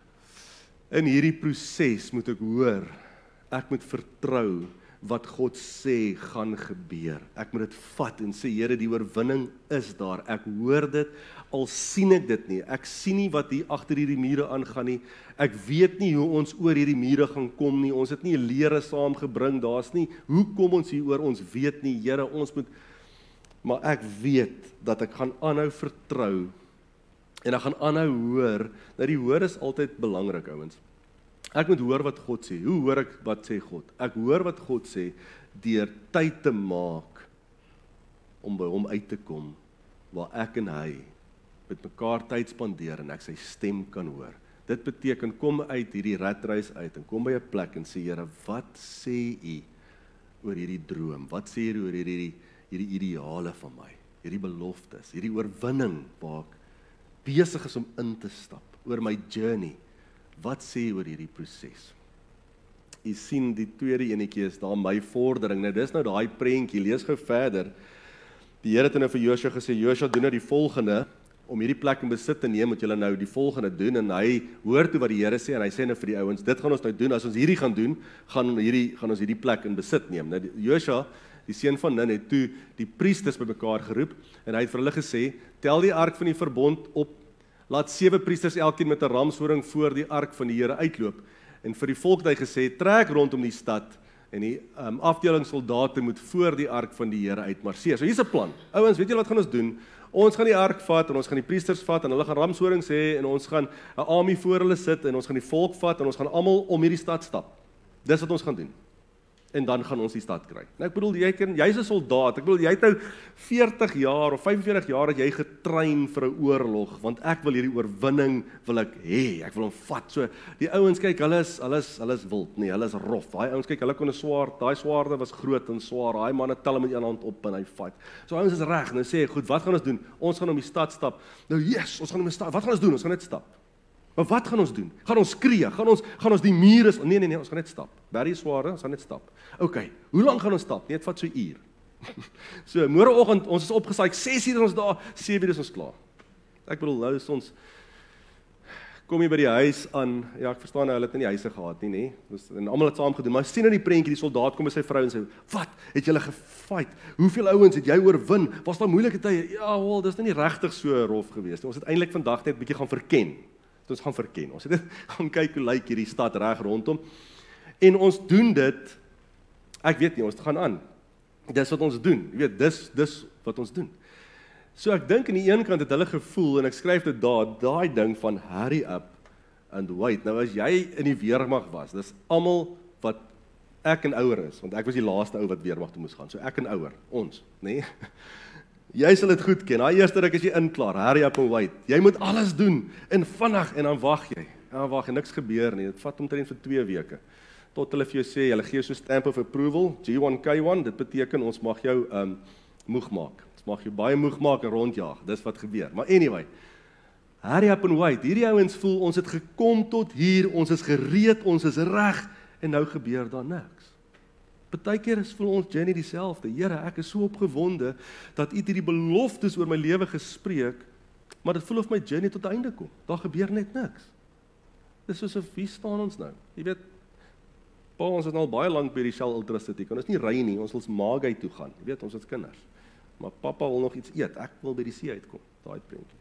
in hierdie proses moet ek hoor, ek moet vertrou wat God sê gaan gebeur. Ek moet dit vat en sê, Here, die oorwinning is daar. Ek hoor dit, al sien ek dit nie. Ek sien nie wat hier agter hierdie mure aangaan nie. Ek weet nie hoe ons oor hierdie mure gaan kom nie. Ons het nie 'n leere saamgebring. Daar's nie, hoe kom ons hier oor? Ons weet nie, Here, ons moet, maar ek weet dat ek gaan aanhou vertrou en ek gaan aanhou hoor. Nou die hoor is altyd belangrik, ouens. Ek moet hoor wat God sê. Hoe hoor ek wat sê God? Ek hoor wat God sê deur tyd te maak om by hom uit te kom waar ek en hy met mekaar tyd spandeer en ek sy stem kan hoor. Dit beteken kom uit hierdie ratreis uit en kom by 'n plek en sê, Here, wat sê U oor hierdie droom? Wat sê U oor hierdie ideale van my? Hierdie beloftes, hierdie oorwinning waar ek besig is om in te stap, oor my journey. Wat sê oor hierdie proses? U sien die tweede enetjie is daar my vordering. Nou dis nou daai prentjie, lees gou verder. Die Here het nou vir Josua gesê, Josua, doen nou die volgende, om hierdie plek in besit te neem, moet julle nou die volgende doen, en hy hoor toe wat die Here sê, en hy sê nou vir die ouens, dit gaan ons nou doen, as ons hierdie gaan doen, gaan ons hierdie plek in besit neem. Nou Josua, die seun van Nun, het toe die priesters bymekaar geroep, en hy het vir hulle gesê, tel die ark van die verbond op, laat 7 priesters elkeen met 'n ramshoring voor die ark van die Here uitloop. En vir die volk het hy gesê, trek rondom die stad en die afdeling soldate moet voor die ark van die Here uitmarseer. So hier's 'n plan. Ouens, weet julle wat gaan ons doen? Ons gaan die ark vat en ons gaan die priesters vat en hulle gaan ramshorings hê en ons gaan 'n army voor hulle sit en ons gaan die volk vat en ons gaan almal om hierdie stad stap. Dis wat ons gaan doen. En dan gaan ons die stad kry. Nou ek bedoel, jy's 'n soldaat. Ek bedoel, jy het nou 40 jaar of 45 jaar dat jy getrein vir 'n oorlog, want ek wil hierdie oorwinning wil ek hê. Ek wil hom vat. So die ouens kyk, hulle is wild, nee, hulle is rof. Daai ouens kyk, hulle kon 'n swaard, daai swaarde was groot en swaar. Daai manne tel hom met een hand op en hy fight. So ouens is reg. Nou sê ek, goed, wat gaan ons doen? Ons gaan om die stad stap. Nou yes, ons gaan om die stad. Wat gaan ons doen? Ons gaan net stap. Maar wat gaan ons doen? Gaan ons skree? Gaan ons die mure? Nee, ons gaan net stap. Berry swaarde, ons gaan net stap. Okay, hoe lank gaan ons stap? Nee, dit vat so 'n uur. So môreoggend, ons is opgesaai, 6 uur ons daar, 7 uur is ons klaar. Ek bedoel, nou is ons kom hier by die huis aan. Ja, ek verstaan nou, hulle het nie huise gehad nie, en almal het saam gedoen. Maar sien nou die prentjie, die soldaat kom by sy vrou en sê, "Wat? Het julle gefight? Hoeveel ouens het jy oorwin? Was daar moeilike tye?" Ja, wel, dis nie regtig so rof geweest nie. Ons het eintlik vandag net 'n bietjie gaan verken. Ons gaan verken. Ons het net gaan kyk hoe lyk hierdie stad reg rondom. En ons doen dit, ek weet nie, ons gaan aan. Dis wat ons doen. Jy weet, dis wat ons doen. So ek dink aan die een kant het hulle gevoel, en ek skryf dit daar, daai ding van hurry up and wait. Nou as jy in die weermag was, dis almal wat ek en ouer is, want ek was die laaste ou wat weermag toe moes gaan. So ek en ouer, ons, nê? Jy sal dit goed ken. Daai eerste ruk as jy inklaar, hurry up and wait. Jy moet alles doen en vinnig en dan wag jy. Ja, wag en niks gebeur nie. Dit vat omtrent vir 2 weke. Tot hulle vir jou sê, hulle gee so stamp of approval, G1K1, dit beteken ons mag jou moeg maak. Ons mag jou baie moeg maak en rondjaag. Dis wat gebeur. Maar anyway, hurry up and wait. Hierdie ouens voel ons het gekom tot hier, ons is gereed, ons is reg en nou gebeur daar niks. Partykeer voel ons journey dieselfde. Here, ek is so opgewonde dat U hierdie beloftes oor my lewe gespreek, maar dit voel of my journey tot einde kom. Daar gebeur net niks. Dis soos wie staan ons nou? Jy weet, ons is al baie lank by die Shell Ultra City. Kan ons nie ry nie, ons wil Magai toe gaan. Jy weet, ons het kinders. Maar pappa wil nog iets eet. Ek wil by die see uitkom. Daai prentjie.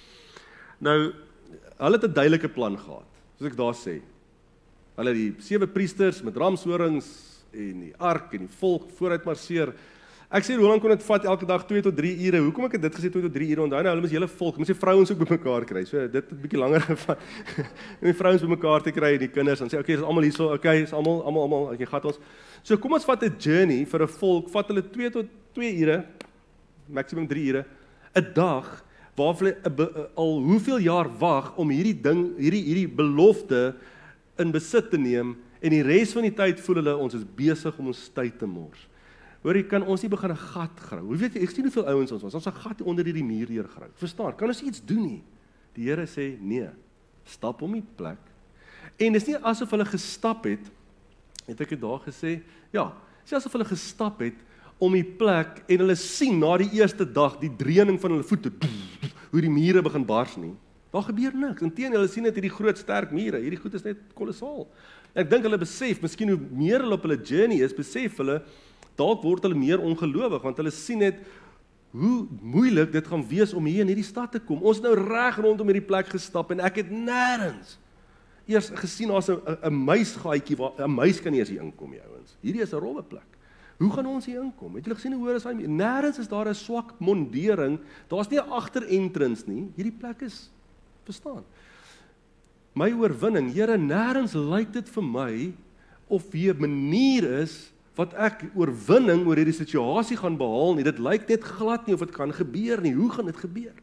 Nou, hulle het 'n duidelike plan gehad. Soos ek daar sê. Hulle het die 7 priesters met ramshorings en die ark en die volk vooruit marseer. Ek sê, hoe lank kon dit vat elke dag 2 tot 3 ure? Hoekom ek het dit gesê 2 tot 3 ure? Onthou nou, hulle moes hele volk, moes die vrouens ook bymekaar kry. So dit het 'n bietjie langer gevat. En die vrouens bymekaar te kry en die kinders en sê, okay, is almal hierso, okay, is almal, okay, gat ons. So kom ons vat 'n journey vir 'n volk, vat hulle 2 tot 2 ure, maksimum 3 ure, 'n dag waar hulle al hoeveel jaar wag om hierdie belofte in besit te neem. En die res van die tyd voel hulle, ons is besig om ons tyd te mors. Hoor, jy kan ons nie begin 'n gat grou. Hoe weet jy, ek sien hoeveel ouens ons was. Ons 'n gat onder hierdie muur deur grou. Verstaan, kan ons iets doen nie? Die Here sê, nee, stap om die plek. En dis nie asof hulle gestap het het ek daar gesê, ja, sê asof hulle gestap het om die plek en hulle sien na die eerste dag die dreuning van hulle voete, hoe die mure begin bars nie. Daar gebeur niks. Inteendeel, hulle sien net hierdie groot sterk mure. Hierdie goed is net kolossaal. Ek dink hulle besef, miskien hoe meer hulle op hulle journey is, besef hulle, dalk word hulle meer ongelowig, want hulle sien net hoe moeilik dit gaan wees om hier in hierdie stad te kom. Ons het nou reg rondom hierdie plek gestap en ek het nêrens eers gesien daar's 'n muisgaatjie waar 'n muis kan nie eens hier inkom, die ouens. Hierdie is 'n rowwe plek. Hoe gaan ons hier inkom? Het julle gesien hoe hoor is hy? Nêrens is daar 'n swak mondering. Daar's nie 'n agterentrance nie. Hierdie plek is verstaan. My oorwinning, Here, nêrens lyk dit vir my of hier 'n manier is wat ek oorwinning oor hierdie situasie gaan behaal nie. Dit lyk net glad nie of dit kan gebeur nie. Hoe gaan dit gebeur?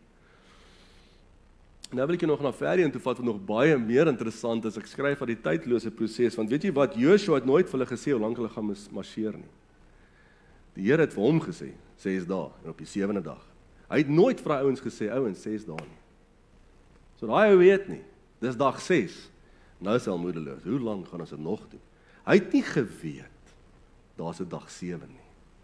Nou wil ek jou nog na verder en toe vat wat nog baie meer interessant is. Ek skryf van die tydlose proses, want weet jy wat, Joshua het nooit vir hulle gesê hoe lank hulle gaan marseer nie. Die Here het vir hom gesê, 6 dae, en op die 7de dag. Hy het nooit vir hy ouens gesê, ouens, 6 dae nie. So daai ou weet nie, dis dag 6, nou is hy al moedeloos, hoe lang gaan ons dit nog doen? Hy het nie geweet, daar's 'n dag 7 nie.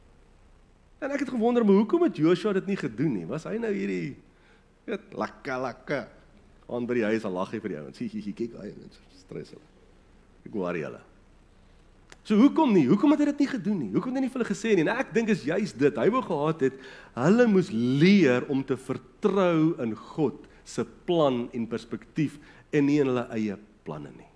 En ek het gewonder, maar hoekom het Joshua dit nie gedoen nie? Was hy nou hierdie, weet, lekker, aan by die huis, al lag hy vir die ouens, kyk hy, stres hulle, ek worry hulle. So hoekom nie? Hoekom het hy dit nie gedoen nie? Hoekom het hy nie vir hulle gesê nie? En ek dink is juist dit, hy wou gehad het, hulle moes leer om te vertrou in God se plan en perspektief en nie in hulle eie planne nie.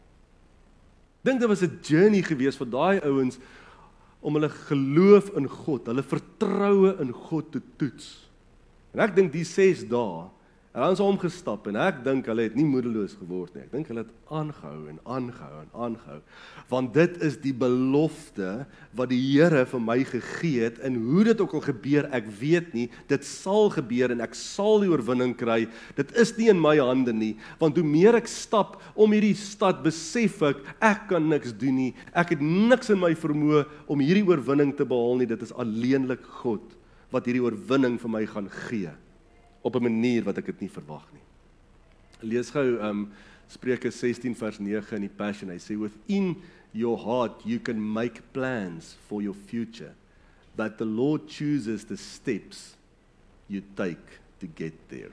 Dink dit was 'n journey gewees vir daai ouens om hulle geloof in God, hulle vertroue in God te toets. En ek dink die 6 dae, hulle het ons omgestap en ek dink hulle het nie moedeloos geword nie. Ek dink hulle het aangehou en aangehou en aangehou. Want dit is die belofte wat die Here vir my gegee het en hoe dit ook al gebeur, ek weet nie, dit sal gebeur en ek sal die oorwinning kry. Dit is nie in my hande nie, want hoe meer ek stap om hierdie stad, besef ek kan niks doen nie. Ek het niks in my vermoë om hierdie oorwinning te behaal nie. Dit is alleenlik God wat hierdie oorwinning vir my gaan gee. Op 'n manier wat ek dit nie verwag nie. Lees gou Spreuke 16 vers 9 in die Passion. Hy sê, within your heart you can make plans for your future, but the Lord chooses the steps you take to get there.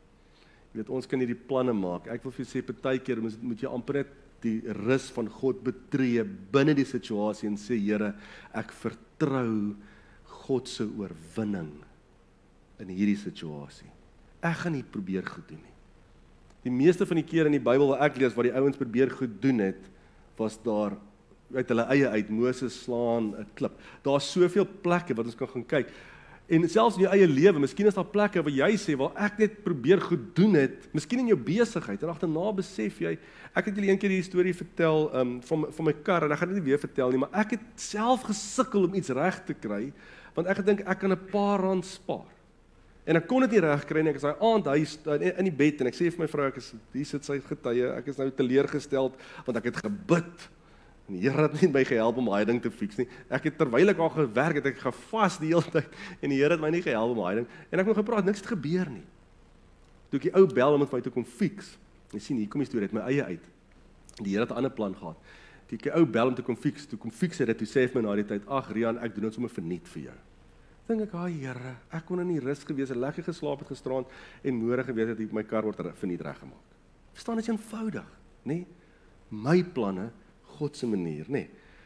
Jy weet, ons kan hierdie planne maak. Ek wil vir jou sê, partykeer moet jy amper net die rus van God betree binne die situasie en sê, Here, ek vertrou God se oorwinning in hierdie situasie. Ek gaan nie probeer goed doen nie. Die meeste van die keer in die Bybel wat ek lees, wat die ouens probeer goed doen het, was daar uit hulle eie uit, Moses slaan 'n klip. Daar's soveel plekke wat ons kan gaan kyk. En selfs in jou eie lewe, miskien is daar plekke waar jy sê, waar ek net probeer goed doen het, miskien in jou besigheid, en agterna besef jy, ek het julle een keer die storie vertel van my kar, en ek gaan dit nie weer vertel nie, maar ek het self gesukkel om iets reg te kry, want ek gedink ek kan 'n paar rand spaar. En ek kon dit nie reg kry nie. Ek is daai aand huis in die bed en ek sê vir my vrou, hier sit sy getuie, ek is nou teleurgesteld want ek het gebid. En die Here het nie my gehelp om daai ding te fix nie. Ek het terwyl ek al gewerk het, ek gevas die hele tyd en die Here het my nie gehelp om daai ding. En ek het nog gepraat, niks het gebeur nie. Toe ek die ou bel om dit vir my te kom fix. Jy sien, hier kom die storie uit my eie uit. Die Here het 'n ander plan gehad. Toe ek die ou bel om te kom fix, toe hy dit, toe sê hy my na die tyd, ag Rian, ek doen dit sommer verniet vir jou. Dink ek, Here, ek kon in die rus gewees het, lekker geslaap het gisterand en môre geweet het my kar word verniet reggemaak. Verstaan, dit is eenvoudig, nê? My planne, God se manier, nê?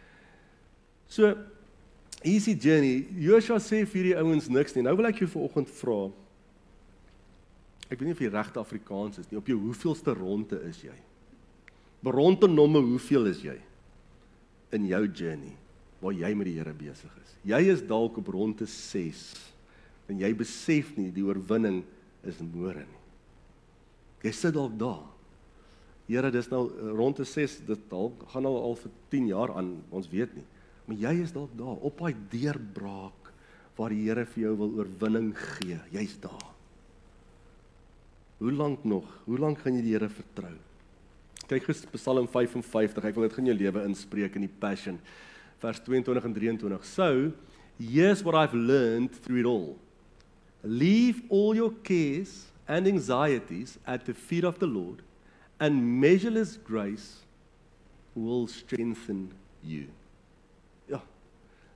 So, easy journey. Joshua sê vir die ouens niks nie. Nou wil ek jou vanoggend vra. Ek weet nie of jy regte Afrikaans is nie. Op jou hoeveelste ronde is jy? Ronde nommer hoeveel is jy in jou journey waar jy met die Here besig is? Jy is dalk op ronde 6 en jy besef nie die oorwinning is môre nie. Jy sit dalk daar. Here, dis nou ronde 6, dit gaan al vir 10 jaar aan, ons weet nie. Maar jy is dalk daar op daai deurbraak waar die Here vir jou wil oorwinning gee. Jy's daar. Hoe lank nog? Hoe lank gaan jy die Here vertrou? Kyk gous Psalm 55. Ek wil dit in jou lewe inspreek in die Passion. Vers 22 en 23. So, here's what I've learned through it all. Leave all your cares and anxieties at the feet of the Lord, and measureless grace will strengthen you.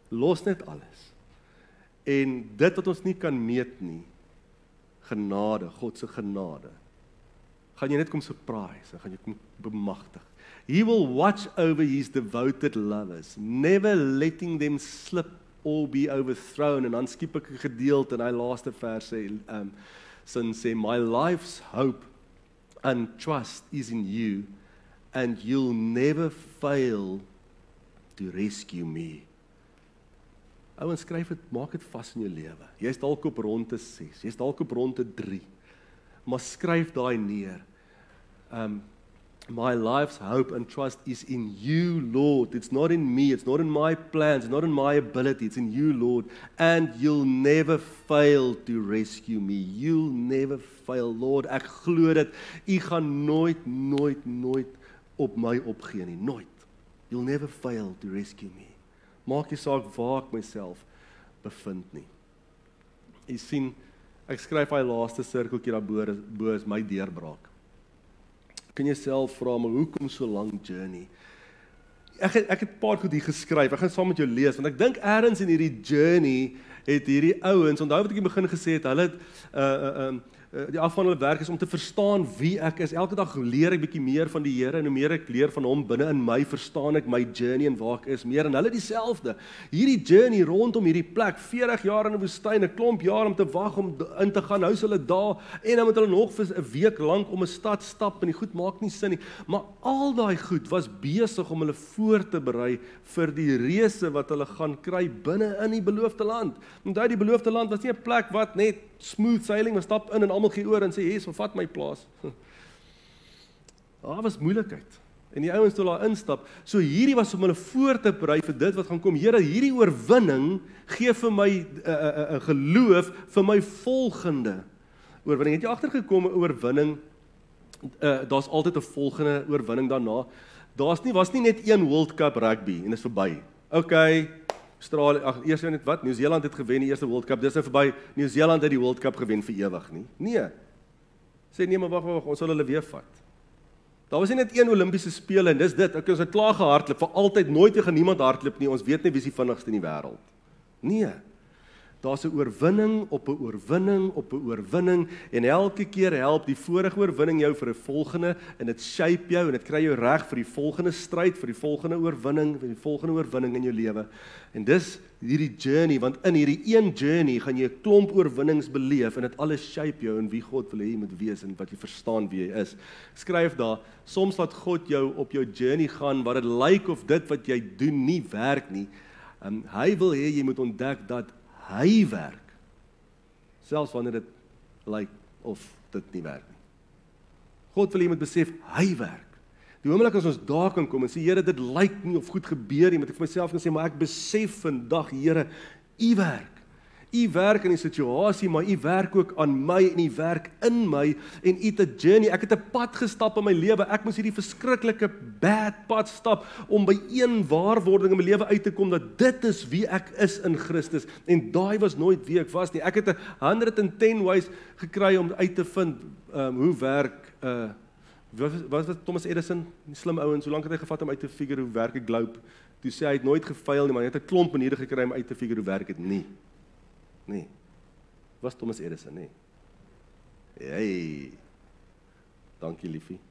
Los net alles. En dit wat ons nie kan meet nie, genade, God se genade, gaan jy net kom surprise, gaan jy kom bemagtig. He will watch over his devoted lovers, never letting them slip or be overthrown. En dan skiep ek 'n gedeelte in hy laaste vers sê, my life's hope and trust is in you, and you'll never fail to rescue me. Ouens, skryf dit, maak dit vas in jou lewe. Jy's dalk op ronde 6, jy's dalk op ronde 3, maar skryf daai neer. My life's hope and trust is in you, Lord. It's not in me, it's not in my plans, it's not in my ability, it's in you, Lord. And you'll never fail to rescue me. You'll never fail, Lord. Ek glo dit, U gaan nooit op my opgee nie, nooit. You'll never fail to rescue me. Maak nie saak waar ek myself bevind nie. Jy sien, ek skryf hy laaste sirkeltjie daarbo is my deurbraak. Kan jy self vra, maar hoekom so lang journey? Ek het 'n paar goed hier geskryf, ek gaan saam met jou lees, want ek dink ergens in hierdie journey het hierdie ouens, onthou wat ek in die begin gesê het, hulle het die af van hulle werk is om te verstaan wie ek is. Elke dag leer ek bietjie meer van die Here, en hoe meer ek leer van hom binne in my, verstaan ek my journey en waar ek is meer, en hulle dieselfde. Hierdie journey rondom hierdie plek, 40 jaar in 'n woestyn, 'n klomp jaar om te wag om in te gaan, nou is hulle daar, en dan moet hulle nog vir 'n week lank om 'n stad stap, en die goed maak nie sin nie, maar al daai goed was besig om hulle voor te berei vir die reëse wat hulle gaan kry binne in die beloofde land. Onthou, die beloofde land was nie 'n plek wat net smooth sailing, ons stap in en almal gee oor en sê, "Yes, vat my plaas." Daar was moeilikheid. En die ouens toe daar instap, so hierdie was om hulle voor te berei vir dit wat gaan kom. Here, hierdie oorwinning gee vir my 'n geloof vir my volgende oorwinning. Het jy agtergekom, 'n oorwinning, daar's altyd 'n volgende oorwinning daarna. Was nie net een World Cup rugby en is verby. Okay, Australië, eers net wat? Nieu-Seeland het gewen die eerste World Cup. Dis nou verby. Nieu-Seeland het die World Cup gewen vir ewig nie. Nee. Sê nee, maar wag, ons sal hulle weer vat. Daar was nie net een Olimpiese spele en dis dit. Ek het klaar gehardloop vir altyd, nooit weer gaan niemand hardloop nie. Ons weet nie wie is die vinnigste in die wêreld. Nee. Daar's 'n oorwinning op 'n oorwinning op 'n oorwinning, en elke keer help die vorige oorwinning jou vir 'n volgende, en dit shape jou en dit kry jou reg vir die volgende stryd, vir die volgende oorwinning, vir die volgende oorwinning in jou lewe. En dis hierdie journey, want in hierdie een journey gaan jy 'n klomp oorwinnings beleef, en dit alles shape jou in wie God wil hê jy moet wees en wat jy verstaan wie jy is. Skryf daar, soms laat God jou op jou journey gaan waar dit lyk of dit wat jy doen nie werk nie. Hy wil hê jy moet ontdek dat hy werk, selfs wanneer dit lyk of dit nie werk nie. God wil jy moet besef, hy werk. Die oomblik as ons daar kan kom en sê, Here, dit lyk nie of goed gebeur nie, moet ek vir myself kan sê, maar ek besef vandag, Here, U werk. U werk in die situasie, maar U werk ook aan my, en U werk in my, en U het 'n journey. Ek het 'n pad gestap in my lewe. Ek moes hierdie verskriklike bad pad stap om by een waarwording in my lewe uit te kom dat dit is wie ek is in Christus. En daai was nooit wie ek was nie. Ek het 110 ways gekry om uit te vind hoe werk wat was Thomas Edison, die slim ouens, hoe lank het hy gevat om uit te figure hoe werk 'n globe? Toe sê hy het nooit gefaal nie, maar hy het 'n klomp maniere gekry om uit te figure hoe werk dit nie. Nee, was Thomas Edison, nee. Hey, dankie liefie.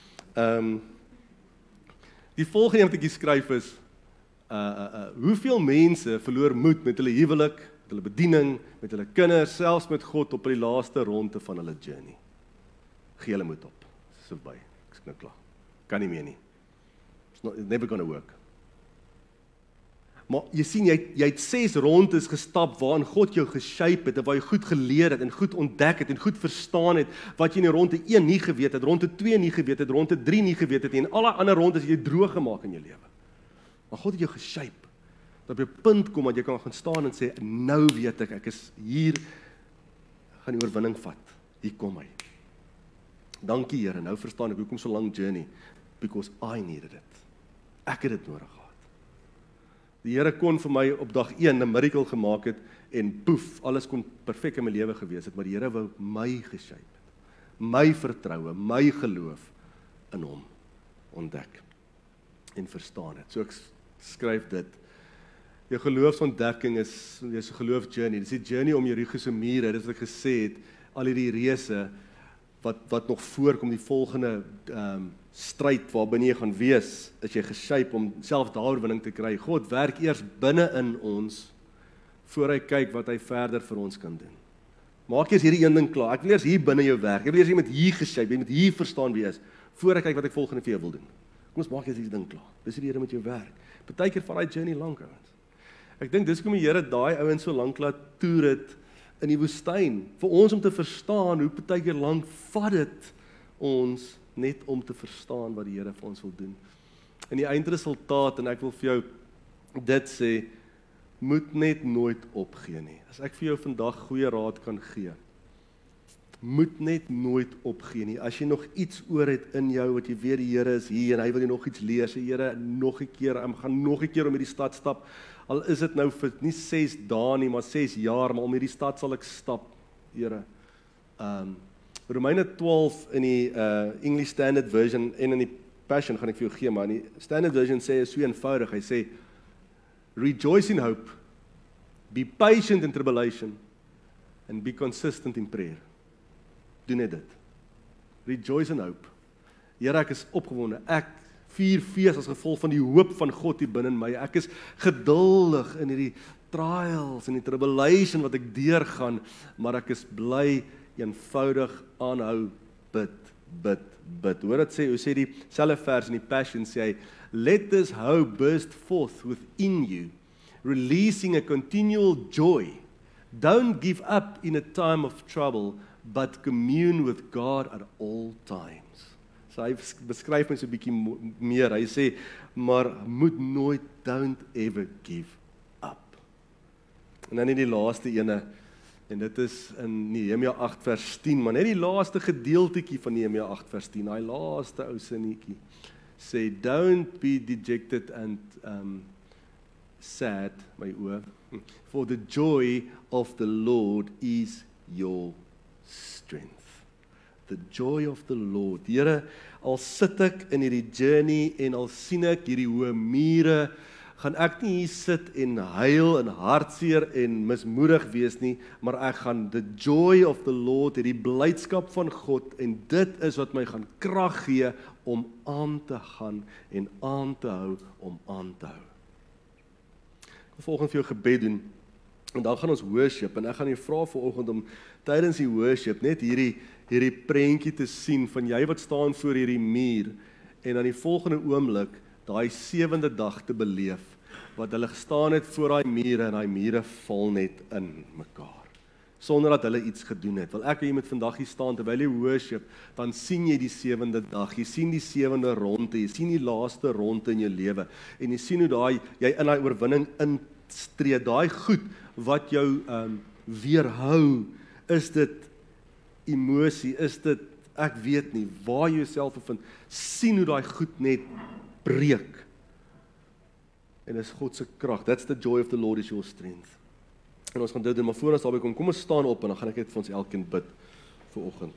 Die volgende wat ek hier skryf is, hoeveel mense verloor moed met hulle huwelik, met hulle bediening, met hulle kinders, selfs met God op die laaste ronde van hulle journey. Gee hulle moed op, dis verby, ek is nou klaar, kan nie meer nie. It's never gonna work. Maar jy sien, jy het 6 rondes gestap waarin God jou geshape het, en waar jy goed geleer het, en goed ontdek het, en goed verstaan het, wat jy in ronde 1 nie geweet het, ronde 2 nie geweet het, ronde 3 nie geweet het, en alle ander rondes het jy droog gemaak in jou lewe. Maar God het jou geshape, dat op 'n punt kom, dat jy kan gaan staan en sê, nou weet ek is hier, gaan die oorwinning vat, hier kom hy. Dankie Here, nou verstaan ek, hoekom so lang journey, because I needed it. Ek het dit nodig gehad. Die Here kon vir my op dag 1 'n miracle gemaak het, en poef, alles kon perfek in my lewe gewees het, maar die Here wou my geshape het, my vertroue, my geloof in hom ontdek, en verstaan het. So ek skryf dit, jou geloofsontdekking is jou geloofjourney. Dis die journey om Jericho se mure, dis wat ek gesê het, al hierdie reëse wat nog voorkom, die volgende stryd waarbinne jy gaan wees, is jy geshape om self daar oorwinning te kry. God werk eers binne in ons, voor hy kyk wat hy verder vir ons kan doen. Maak eers hierdie een ding klaar. Ek wil eers hier binne jou werk. Ek wil eers jy met hier geshape, jy moet hier verstaan wie is, voor hy kyk wat ek volgende vir jou wil doen. Kom ons maak eers hierdie ding klaar. Dis hoe die Here met jou werk. Partykeer vat daai journey lank, ouens. Ek dink dis hoekom die Here daai ouens so lank laat toer het in die woestyn, vir ons om te verstaan hoe partykeer lank vat dit ons net om te verstaan wat die Here vir ons wil doen. En die eindresultaat, en ek wil vir jou dit sê, moet net nooit opgee nie. As ek vir jou vandag goeie raad kan gee, moet net nooit opgee nie. As jy nog iets oor het in jou, wat jy weet die Here is hier, en hy wil jy nog iets leer, sê Here, nog 'n keer, ek gaan nog 'n keer om hierdie stad stap, al is dit nou vir nie 6 dae nie, maar 6 jaar, maar om hierdie stad sal ek stap, Here. Romeine 12 in die English Standard Version en in die Passion gaan ek vir jou gee, maar in die Standard Version sê is so eenvoudig, hy sê, rejoice in hope, be patient in tribulation, and be consistent in prayer. Doen net dit. Rejoice in hope. Here, ek is opgewonde, ek vier fees as gevolg van die hoop van God hier binne in my. Ek is geduldig in hierdie trials en die tribulation wat ek deurgaan, maar ek is bly, eenvoudig aanhou, bid. Hoor dit sê, hoe sê die selfe vers in die Passion, sê hy, let this hope burst forth within you, releasing a continual joy. Don't give up in a time of trouble, but commune with God at all times. So hy beskryf my so 'n bietjie meer. Hy sê, maar moet nooit, don't ever give up. En dan net die laaste ene, en dit is in Nehemia 8 vers 10, maar net die laaste gedeeltetjie van Nehemia 8 vers 10, daai laaste ou sinnetjie, sê, don't be dejected and sad, my oor, for the joy of the Lord is your strength. The joy of the Lord. Here, al sit ek in hierdie journey en al sien ek hierdie hoë mure, gaan ek nie hier sit en huil en hartseer en mismoedig wees nie, maar ek gaan the joy of the Lord, hierdie blydskap van God, en dit is wat my gaan krag gee om aan te gaan en aan te hou om aan te hou. Ek wil volgende vir jou gebed doen, en dan gaan ons worship, en ek gaan jou vra vanoggend om tydens die worship net hierdie prentjie te sien van jy wat staan voor hierdie muur, en aan die volgende oomblik daai 7de dag te beleef, wat hulle gestaan het voor daai mure, en daai mure val net in mekaar, sonder dat hulle iets gedoen het. Wil ek jy met vandag hier staan, terwyl jy worship, dan sien jy die 7de dag, jy sien die 7de ronde, jy sien die laaste ronde in jou lewe, en jy sien hoe jy in daai oorwinning instree, daai goed wat jou weerhou, is dit emosie, is dit, ek weet nie, waar jy jouself bevind, sien hoe daai goed net breek, en is God se krag. That's the joy of the Lord is your strength. En ons gaan dit doen, maar voor ons daarby kom ons staan op, en dan gaan ek net vir ons elkeen bid vir oggend.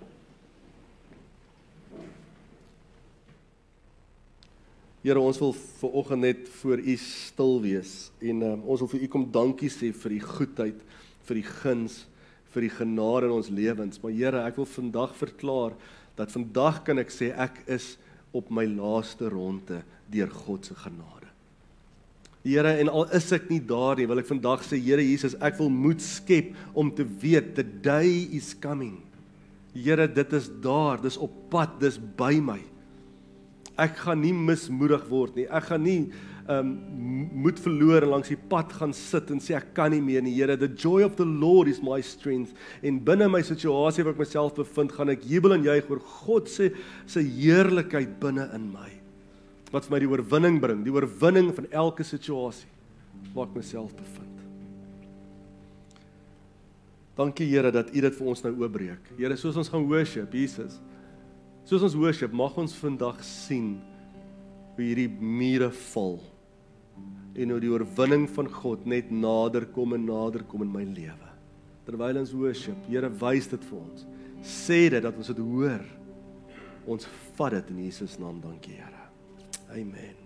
Here, ons wil vir oggend net voor U stil wees, en ons wil vir U kom dankie sê vir die goedheid, vir die guns, vir die genade in ons lewens. Maar Here, ek wil vandag verklaar, dat vandag kan ek sê, ek is op my laaste ronde deur God se genade. Here, en al is ek nie daar nie, wil ek vandag sê, Here Jesus, ek wil moed skep om te weet, the day is coming. Here, dit is daar, dis op pad, dis by my. Ek gaan nie mismoedig word nie, ek gaan nie moed verloor en langs die pad gaan sit en sê, ek kan nie meer nie, Here, the joy of the Lord is my strength, en binne my situasie waar ek myself bevind, gaan ek jubel en juig oor God se heerlikheid binne in my, wat vir my die oorwinning bring, die oorwinning van elke situasie waar ek myself bevind. Dankie Here dat U dit vir ons nou oopbreek. Here, soos ons gaan worship, Jesus, soos ons worship, mag ons vandag sien hoe hierdie mure val, en hoe die oorwinning van God net nader kom en nader kom in my lewe. Terwyl ons worship, Here, wys dit vir ons. Sê dit, dat ons dit hoor. Ons vat dit in Jesus naam, dankie Here. Amen.